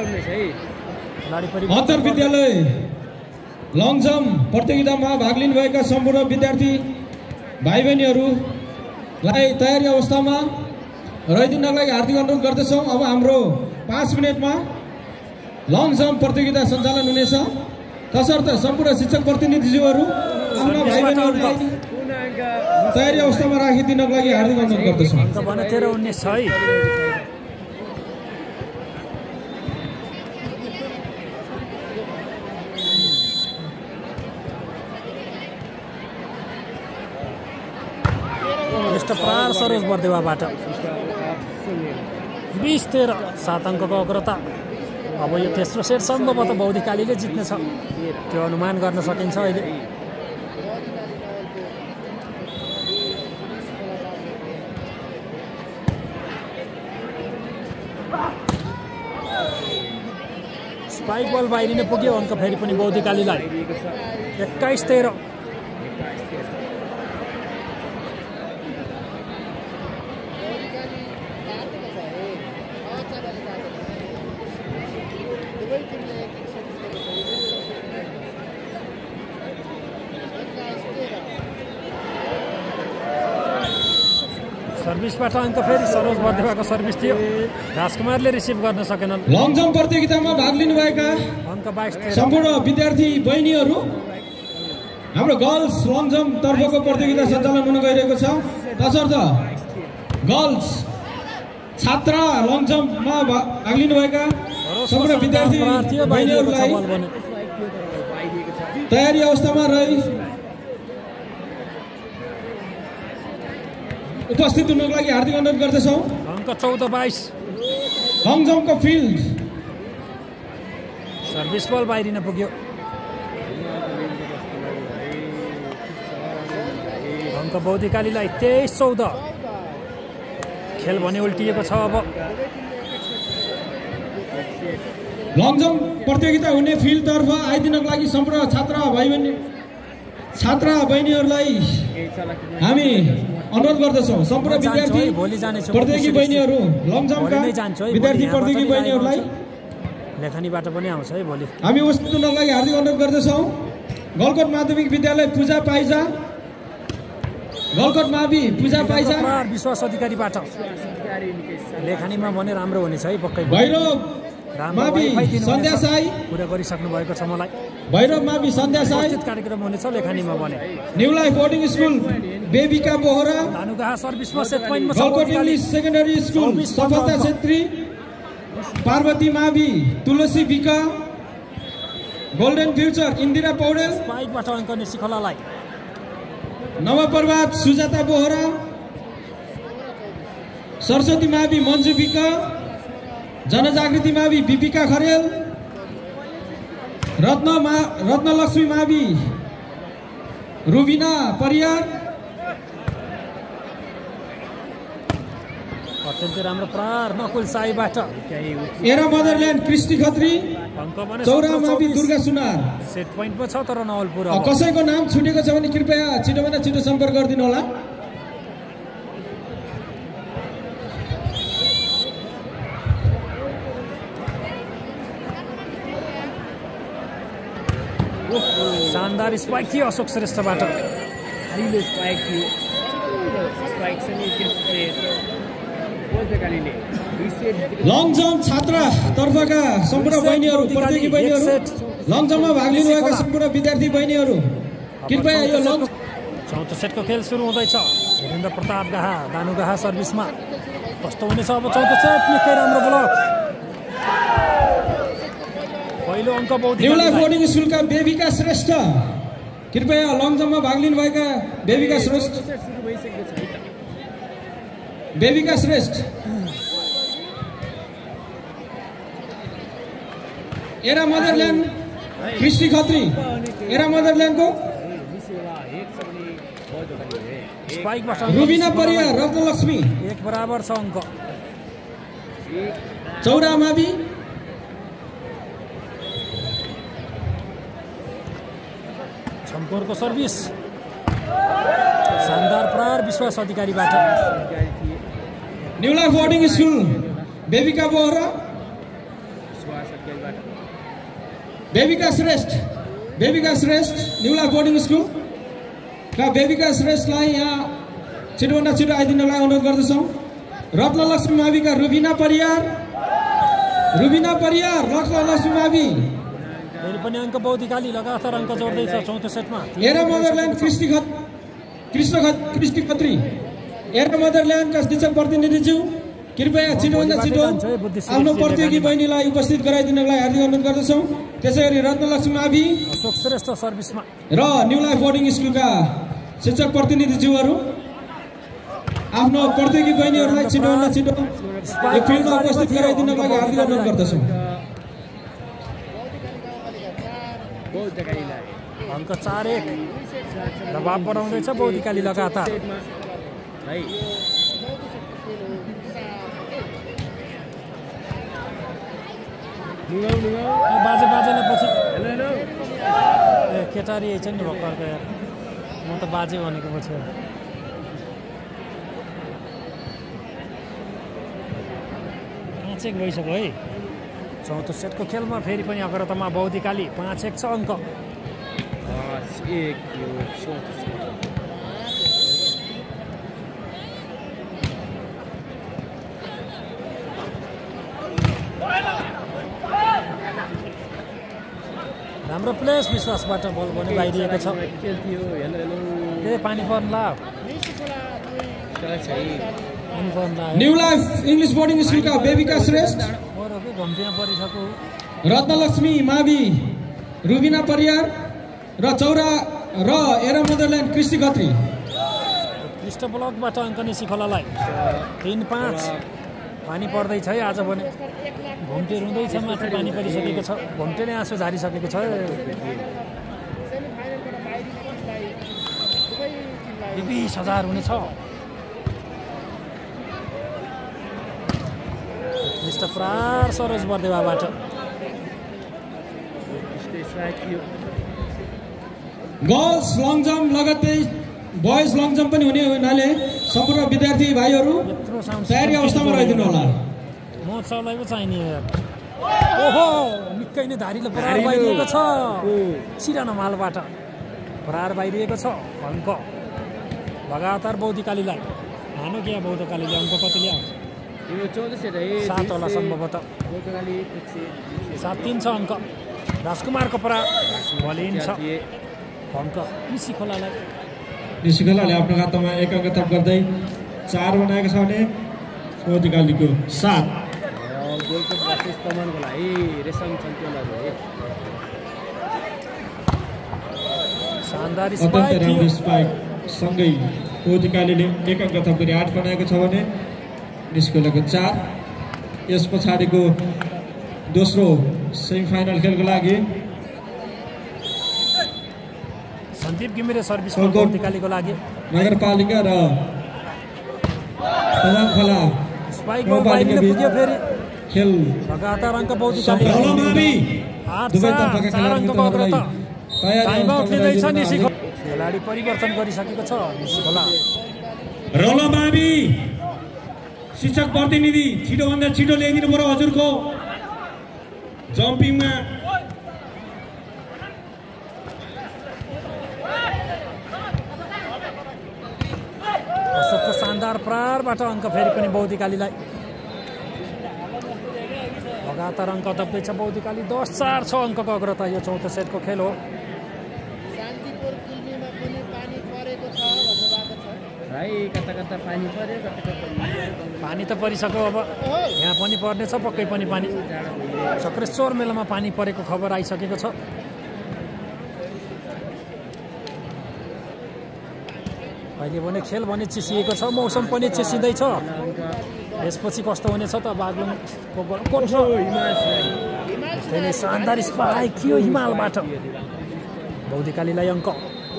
अन्तर विद्यालय लङ जम्प प्रतियोगितामा भाग लिनुभएका सम्पूर्ण विद्यार्थी भाइ बहिनीहरूलाई तयारी अवस्थामा रहिदिनको लागि हार्दिक अनुरोध गर्दछौँ। अब हाम्रो पाँच मिनटमा लङ जम्प प्रतियोगिता सञ्चालन हुनेछ। तसर्थ सम्पूर्ण शिक्षक प्रतिनिधिज्यूहरू आफ्ना भाइ बहिनीहरूलाई तयारी अवस्थामा राखिदिनको लागि हार्दिक अनुरोध गर्दछौँ। तेह्र उन्नाइस छ है। प्रहार सरोज बर्देवाबाट बिस तेह्र सात अङ्कको अग्रता। अब यो तेस्रो सेट सम्भवतः बौद्धिकालीले जित्नेछ त्यो अनुमान गर्न सकिन्छ अहिले। स्पाइक बल बाहिर नै पुग्यो अङ्क फेरि पनि बौद्धिकालीलाई एक्काइस तेह्र। सर्भिसबाट अङ्क फेरि सरोज बर्देवाको सर्भिस थियो। राजकुमारले रिसिभ गर्न सकेनन्। लङ जम्प प्रतियोगितामा भाग लिनुभएका अङ्क बाइस सम्पूर्ण विद्यार्थी बहिनीहरू हाम्रो गर्ल्स लङ जम्प तर्फको प्रतियोगिता सञ्चालन हुन गइरहेको छ। तसर्थ गर्ल्स छात्रा लङ जम्पमा भाग लिनुभएका सम्पूर्ण विद्यार्थी बहिनीहरूलाई तयारी अवस्थामा रही उपस्थित हुनको लागि हार्दिक अनुरोध गर्दछौँ। अङ्क चौध बाइस लङ जम्पको फिल्ड सर्भिस बल बाहिर पुग्यो। अङ्क बौद्धिकालीलाई तेइस चौध। खेल भने उल्टिएको छ। अब लङ जम्प प्रतियोगिता हुने फिल्डतर्फ आइदिनको लागि सम्पूर्ण छात्र भाइ बहिनी छात्रा बहिनीहरूलाई हामी अनुरोध गर्दछौँ। सम्पूर्ण विद्यार्थी प्रतियोगी बहिनीहरू लङ जम्पका विद्यार्थी प्रतियोगी बहिनीहरूलाई लेखनीबाट पनि आउँछ है भोलि। हामी उपस्थित हुनको लागि हार्दिक अनुरोध गर्दछौँ। गलकोट माध्यमिक विद्यालय पूजा पाइजा गलकोट मावि पूजा पाइजा विश्वास अधिकारीबाट लेखनीमा भने राम्रो हुनेछ है पक्कै। भैरव मावि सन्ध्या साई पुरा गरिसक्नु भएको छ मलाई। भैरव मावि सन्ध्या साई कार्यक्रम हुनेछ लेखनीमा भने। New life boarding school Bebika Bohara धानुगाह सर्भिसमा सेट पोइन्टमा गलकोट इङ्ग्लिस सेकेन्डरी स्कुल सफलता छेत्री पार्वती मावि तुलसी बिका गोल्डन फ्युचर इन्दिरा पौडेल स्पाइकबाट अङ्क निसिखोलालाई। नवप्रभात सुजाता बोहरा सरस्वती मावि मन्जु बिका जनजागृति मावि बिपिका खरेल रत्न मा रत्नलक्ष्मी मावि रुबिना परियार अत्यन्तै राम्रो प्रहार नकुल साईबाट। एरा मदरल्यान्ड क्रिस्टी खत्री अङ्क भने चौरा मावि दुर्गा सुनार। सेट पोइन्ट पो छ तर नवलपुर। कसैको नाम छुटेको छ भने कृपया छिटोभन्दा छिटो सम्पर्क गरिदिनु होला। शानदार स्पाइक थियो अशोक श्रेष्ठबाट। अहिले स्पाइक थियो स्पाइक चाहिँ त्यसले बोल्दैकालीले दुई सेट लङ जम्प छात्र तर्फका सम्पूर्ण बहिनीहरू प्रतियोगी बहिनीहरू लङ जम्पमा भाग लिनुभएका सम्पूर्ण विद्यार्थी बहिनीहरू कृपया यो लङ चौथो सेटको खेल सुरु हुँदैछ। वीरेन्द्र प्रताप गाहा दानु गाहा सर्भिसमा कस्तो हुनेछ अब चौथो सेट। निकै राम्रो ब्लक। पहिलो अङ्क बौद्धिक न्यू लाइफ बोर्डिङ स्कुलका बेबिका श्रेष्ठ कृपया लङ जम्पमा भाग लिनुभएका बेबिका श्रेष्ठ सुरु भइसकेको छ है त। Bebika Shrestha era motherland Kristi Khatri era मदरल्यान्डको स्पाइकबाट रुबिना परियार रत्नलक्ष्मी एक बराबर छ अङ्क। चौरा मावि छम्कोरको सर्भिस शानदार प्रहार विश्वास अधिकारीबाट। New life boarding school Bebika Bohara Bebika Shrestha Bebika Shrestha new life boarding school का बेबिका श्रेष्ठलाई यहाँ छिटोभन्दा छिटो आइदिनलाई अनुरोध गर्दछौँ। रत्नलक्ष्मी माविका रुबिना परियार रुबिना परियार रत्नलक्ष्मी मावि फेरि पनि अङ्क बौद्धिकाली लगातार अङ्क जोड्दैछ चौथो सेटमा। एरा मदरल्यान्ड क्रिस्टी खत कृष्ण खत क्रिस्टी खत्री एरा मदरल्यान्डका शिक्षक प्रतिनिधिज्यू कृपया छिटोभन्दा छिटो आफ्नो प्रतियोगी बहिनीलाई उपस्थित गराइदिनलाई हार्दिक अनुरोध गर्दछौँ। त्यसै गरी रत्नलक्ष्मी मावि अशोक श्रेष्ठ सर्भिसमा र न्यू लाइफ बोर्डिङ स्कुलका शिक्षक प्रतिनिधिज्यूहरू आफ्नो प्रतियोगी बहिनीहरूलाई छिटोभन्दा छिटो यो फिल्डमा उपस्थित गराइदिनको लागि हार्दिक अनुरोध गर्दछौँ। अङ्क चार एक दबाब बढाउँदैछ बौद्धिकाली लगातार। बाजे बाजेलाई पछि ए केटारी छ नि भर्खरको यार म त बाजे भनेको पछि पाँच एक भइसक्यो है। चौथो सेटको खेलमा फेरि पनि अग्रतामा बौद्धिकाली पाँच एक छ अङ्क। राम्रो प्लेस विश्वासबाट बल पनि बाहिरिएको छ। ए पानी पर्ला पानी पर्ला। न्यू लाइफ इङ्ग्लिस बोर्डिङ स्कुलका बेबिका श्रेष्ठ घम्टिया परिसक्यो। रत्नलक्ष्मी मावि रुबिना परियार र चौरा र एरा मदरल्यान्ड क्रिस्टी खत्री पृष्ठ ब्लकबाट अङ्क निसी खोलालाई तिन पाँच। पानी पर्दैछ है आज भने घुम्टे रुँदैछ माथि पानी परिसकेको छ। घुम्टेले आँसु झारिसकेको छ। बिस हजार हुनेछ। पृष्ठ प्रहार सरोज बर्देवाबाट गर्ल्स लङ जम्प लगत्तै बोइज लङ जम्प पनि हुने हुनाले सम्पूर्ण विद्यार्थी भाइहरू तयारी अवस्थामा रहिदिनु होला। महोत्सवलाई पो चाहिने ओहो निकै नै धारिलो प्रहार बाहिरिएको छ। सिरानो मालबाट प्रहार बाहिरिएको छ। अङ्क लगातार बौद्धिकालीलाई हानु क्या बौद्धकालीले अङ्क कति ल्यायो सात होला सम्भवतः सात तिन छ अङ्क। राजकुमारको प्रहार बलिन छ अङ्क निसी खोलालाई। निसी खोलाले आफ्नो खातामा एक अङ्क थप गर्दै चार बनाएको छ भने बौद्धिकालीको सात। शानदार अत्यन्तै राम्रो स्पाइक सँगै बौद्धिकालीले एक अङ्क थप गरी आठ बनाएको छ भने निस्कोलाको चार। यस पछाडिको दोस्रो सेमी फाइनल खेलको लागि सन्दीप घिमिरे सर्भिस बौद्धिकालीको लागि नगरपालिका र खोला स्पाइक बल बाहिरले पुग्यो फेरि खेल लगातार अङ्क बौद्धिकाली रलमावि आठ दुवै चार तर्फका चार अङ्कको अग्रता तयारी टाइम आउट अवस्थामा लिँदैछ रहेको निसी खेलाडी परिवर्तन गरिसकेको छ निसी खोला रलमावि शिक्षक प्रतिनिधि छिटोभन्दा छिटो ल्याइदिनु पर्यो हजुरको जम्पिङमा अशोकको शानदार प्रहारबाट अङ्क फेरि पनि बौद्धिकालीलाई लगातार अङ्क दब्दैछ बौद्धिकाली दस चार छ अङ्कको अग्रता यो चौथो सेटको खेल हो शान्तिपुर कुल्मीमा पनि पानी परेको छ भन्नुभएको छ भाइ कता कता पानी पर्यो कता कता पानी त परिसक्यो अब यहाँ पनि पर्नेछ पक्कै पनि पानी सक्रेश्वर मेलामा पानी परेको खबर आइसकेको छ अहिले भने खेल भने चिसिएको छ मौसम पनि चिसिँदैछ यसपछि कस्तो हुनेछ त बागलुङको कोट शानदार स्पाइक थियो हिमालबाट बौद्धिकालीलाई अङ्क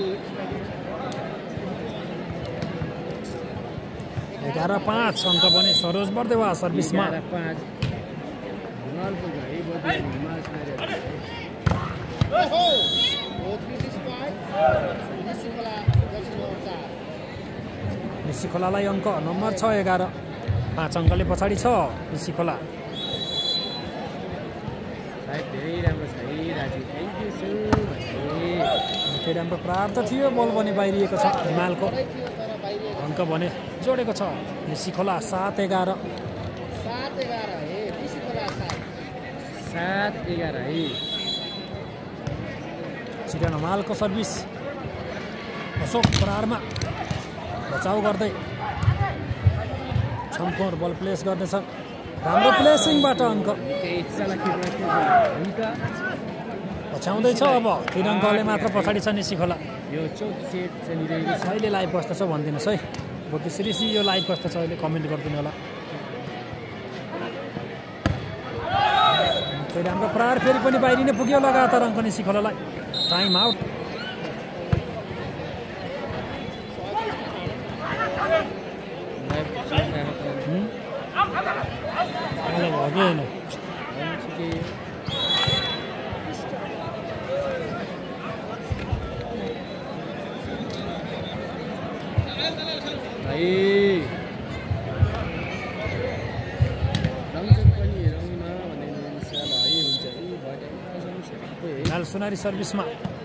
एघार पाँच अङ्क भने सरोज बर्देवा सर्भिसमा निसी खोलालाई अङ्क नम्बर छ एघार पाँच अङ्कले पछाडि छ निसी खोला निकै राम्रो प्रहार त थियो बल पनि बाहिरिएको छ हिमालको अङ्क भने जोडेको छ निसी खोला सात एघार सात एघार है चिरन हिमालको सर्भिस अशोक प्रहारमा बचाउ गर्दै छम्कोर बल प्लेस गर्दैछन् राम्रो प्लेसिङबाट अङ्क पछ्याउँदैछ अब तिन अङ्कले मात्र पछाडि छ निसी खोला यो चौथो सेट चलिरहेको छ अहिले लाइभ कस्तो छ भनिदिनुहोस् है बोकी श्रीसी यो लाइभ कस्तो छ अहिले कमेन्ट गरिदिनु होला फेरि राम्रो प्रहार फेरि पनि बाहिर नै पुग्यो लगातार अङ्क निसी खोलालाई टाइम आउट होइन सुनारी सर्भिसमा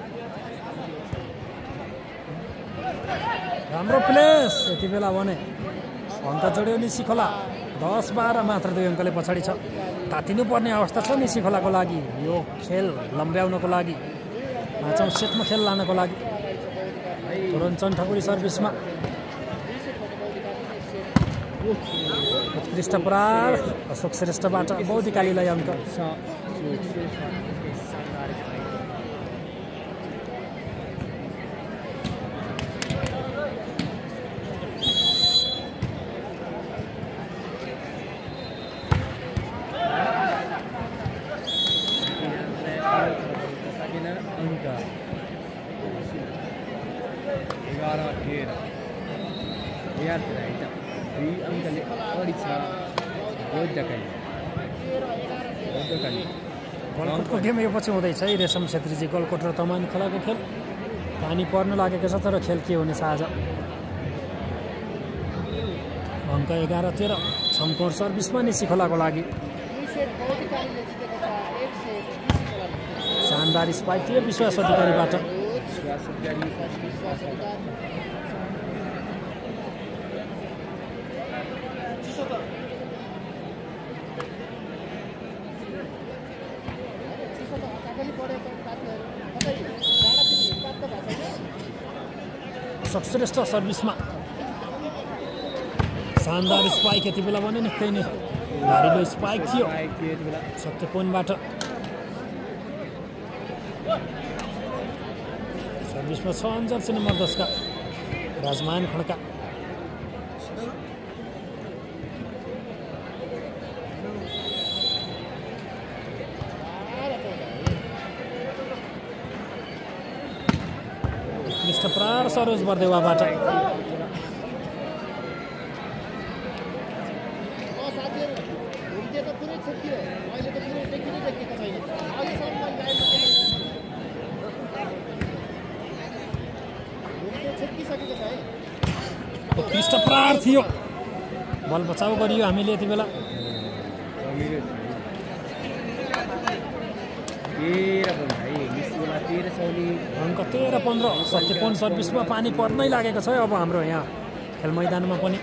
राम्रो प्लेस यति बेला भने अङ्क जोड्यो निसी खोला दस बाह्र मात्र दुई अङ्कले पछाडि छ तातिनु पर्ने अवस्था छ निसी खोलाको लागि यो खेल लम्ब्याउनको लागि पाँचौँ सेटमा खेल लानको लागि तुरञ्चन ठकुरी सर्भिसमा उत्कृष्ट प्रहार अशोक श्रेष्ठबाट बौद्धिकालीलाई अङ्क गलकोटको गेम यो पछि हुँदैछ है रेशम छेत्रीजी गलकोट र तमान खोलाको खेल पानी पर्न लागेको छ तर खेल के हुनेछ आज अङ्क एघार तेह्र छम्कोर सर्भिसमा निसी खोलाको लागि शानदार स्पाइक थियो विश्वास अधिकारीबाट श्रेष्ठ सर्भिसमा शानदार स्पाइक यति बेला भने निकै नै भारीलो स्पाइक थियो सत्यपोनबाट सर्भिसमा छ जर्सी नम्बर दसका राजमान खड्का प्रहार सरोज बर्देवाबाट उत्कृष्ट प्रहार थियो बल बचाउ गरियो हामीले यति बेला अङ्क तेह्र पन्ध्र सत्यपन सर्भिसमा पानी पर्नै लागेको छ अब हाम्रो यहाँ खेल मैदानमा पनि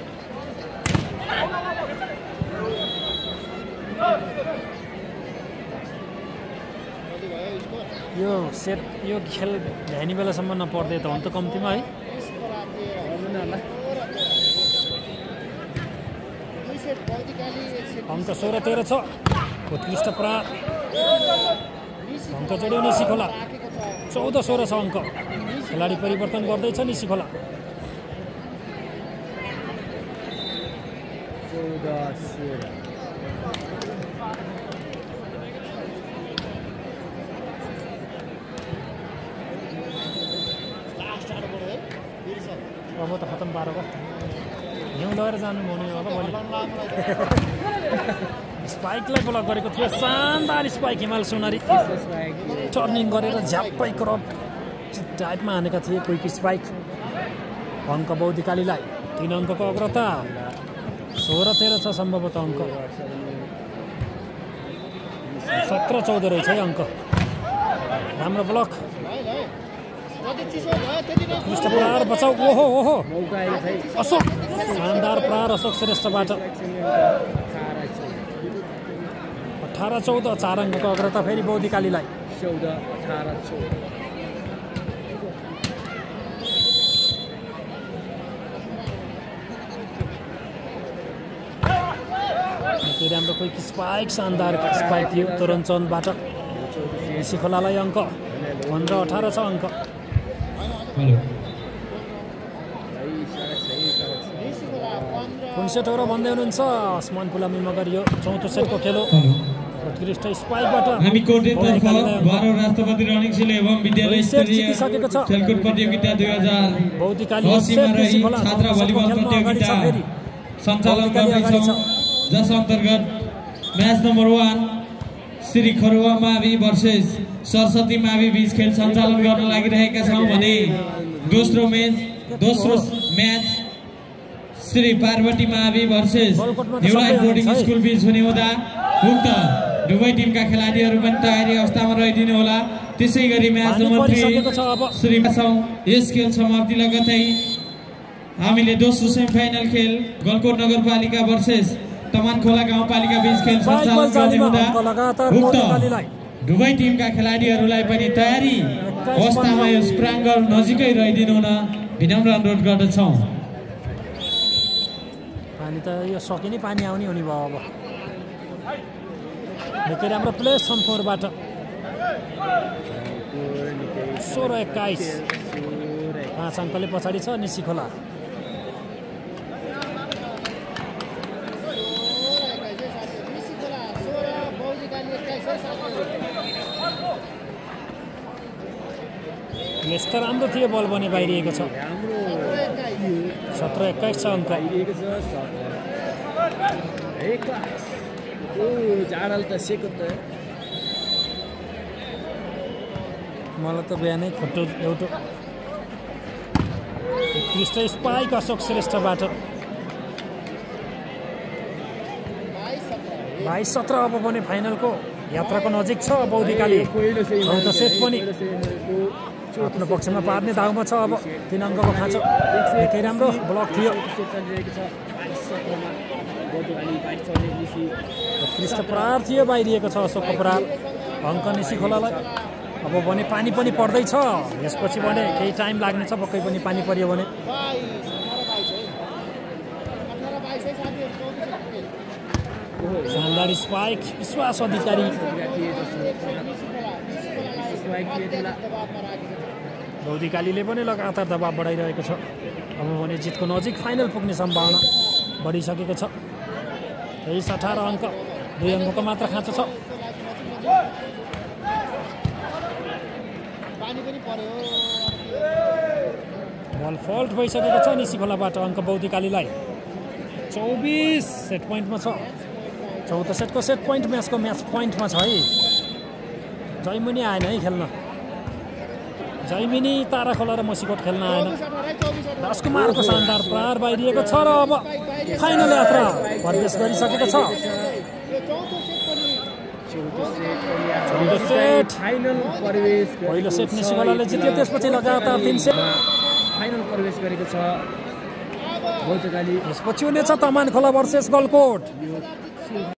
यो सेट यो खेल भ्यानी बेलासम्म नपर्दै त हुन त कम्तीमा है अङ्क सोह्र तेह्र छ उत्कृष्ट प्रहार अङ्क जोड्यो निसिखोला चौध सोह्र छ अङ्क खेलाडी परिवर्तन गर्दैछ निसिखोला अब त खतम पारेको हिउँ लगेर जानु हुने होला भोलि स्पाइकलाई ब्लक गरेको थियो शानदार स्पाइक हिमाल सुनारी टर्निङ गरेर झ्याप्पै क्रप टाइपमा हानेका थिए क्विक स्पाइक अङ्क बौद्धिकालीलाई तीन अङ्कको अग्रता सोह्र तेह्र छ सम्भवतः अङ्क सत्र चौध रहेछ है अङ्क राम्रो ब्लक उत्कृष्ट प्रहार बचाउ ओहो ओहो अशोक शानदार प्रहार अशोक श्रेष्ठबाट अठार चौध चार अङ्कको अग्रता फेरि बौद्धिकालीलाई फेरि हाम्रो कोही स्पाइक शानदार स्पाइक थियो तोरणचन्दबाट निसिखोलालाई अङ्क पन्ध्र अठार छ अङ्क कुन सेट हो र भन्दै हुनुहुन्छ आसमान पुलामी मगर यो चौथो सेटको खेल हो उत्कृष्ट स्पाइकबाट हामी कोर्टेतर्फ बाह्रौं राष्ट्रपति रनिङ शिल एवं विद्यालय स्तरीय खेलकुद प्रतियोगिता दुई हजार असीमा रही छात्र भलिबल प्रतियोगिता सञ्चालन गर्दैछौँ जस अन्तर्गत match number one Shri Kharuwa मावि भर्सेस सरस्वती मावि बीच खेल सञ्चालन गर्न लागिरहेका छौँ भने दोस्रो म्याच दोस्रो म्याच श्री पार्वती मावि versus new life boarding school बीच हुने हुँदा उक्त दुवै टिमका खेलाडीहरू पनि तयारी अवस्थामा रहिदिनु होला त्यसै गरी म्याच नम्बर थ्री श्री यस खेल समाप्ति लगतै हामीले दोस्रो सेमिफाइनल खेल गलकोट नगरपालिका भर्सेस तमानखोला गाउँपालिका बीच खेल सञ्चालन गर्ने हुँदा उक्त दुवै टिमका खेलाडीहरूलाई पनि तयारी अवस्थामा यस प्राङ्गण नजिकै रहिदिनु हुन विनम्र अनुरोध गर्दछौँ पानी त यो सकि नै पानी आउने हुने भयो अब निकै राम्रो प्लेस सम्फोरबाट सोह्र एक्काइस पाँच अङ्कले पछाडि छ निसिखोला यस्तो राम्रो थियो बल भने बाहिरिएको छ सत्र एक्काइस छ अङ्क मलाई त बिहानै खुट्टो एउटा उत्कृष्ट स्पाइक अशोक श्रेष्ठबाट बाइस सत्र अब पनि फाइनलको यात्राको नजिक छ बौद्धिकाली चौथो सेट पनि आफ्नो पक्षमा पार्ने दाउमा छ अब तीन अङ्कको खाँचो निकै राम्रो ब्लक थियो उत्कृष्ट प्रहार थियो बाहिरिएको छ अशोकको प्रहार अङ्क निसिखोलालाई अब भने पानी पनि पर्दैछ यसपछि भने केही टाइम लाग्नेछ पक्कै पनि पानी पर्यो भने शानदार स्पाइक विश्वास अधिकारी बौद्धिकालीले पनि लगातार दबाब बढाइरहेको छ अब भने जितको नजिक फाइनल पुग्ने सम्भावना बढिसकेको छ तेइस अठार अङ्क दुई अङ्कको मात्र खाँचो छ बल फल्ट भइसकेको छ निसिखोलाबाट अङ्क बौद्धिकालीलाई चौबिस सेट पोइन्टमा छ चौथो सेटको सेट पोइन्ट म्याचको म्याच पोइन्टमा छ है जयमुनी आएन है खेल्न जैमिनी ताराखोला र मसीकोट खेल्न आएन। राजकुमारको शानदार प्रहार बाहिरिएको छ र अब फाइनल यात्रा प्रवेश गरिसकेको छ। पहिलो सेट निस्कलाले जित्यो, त्यसपछि लगातार तीन सेट फाइनल प्रवेश गरेको छ बौद्धकाली। त्यसपछि हुनेछ तमान खोला भर्सेस गलकोट।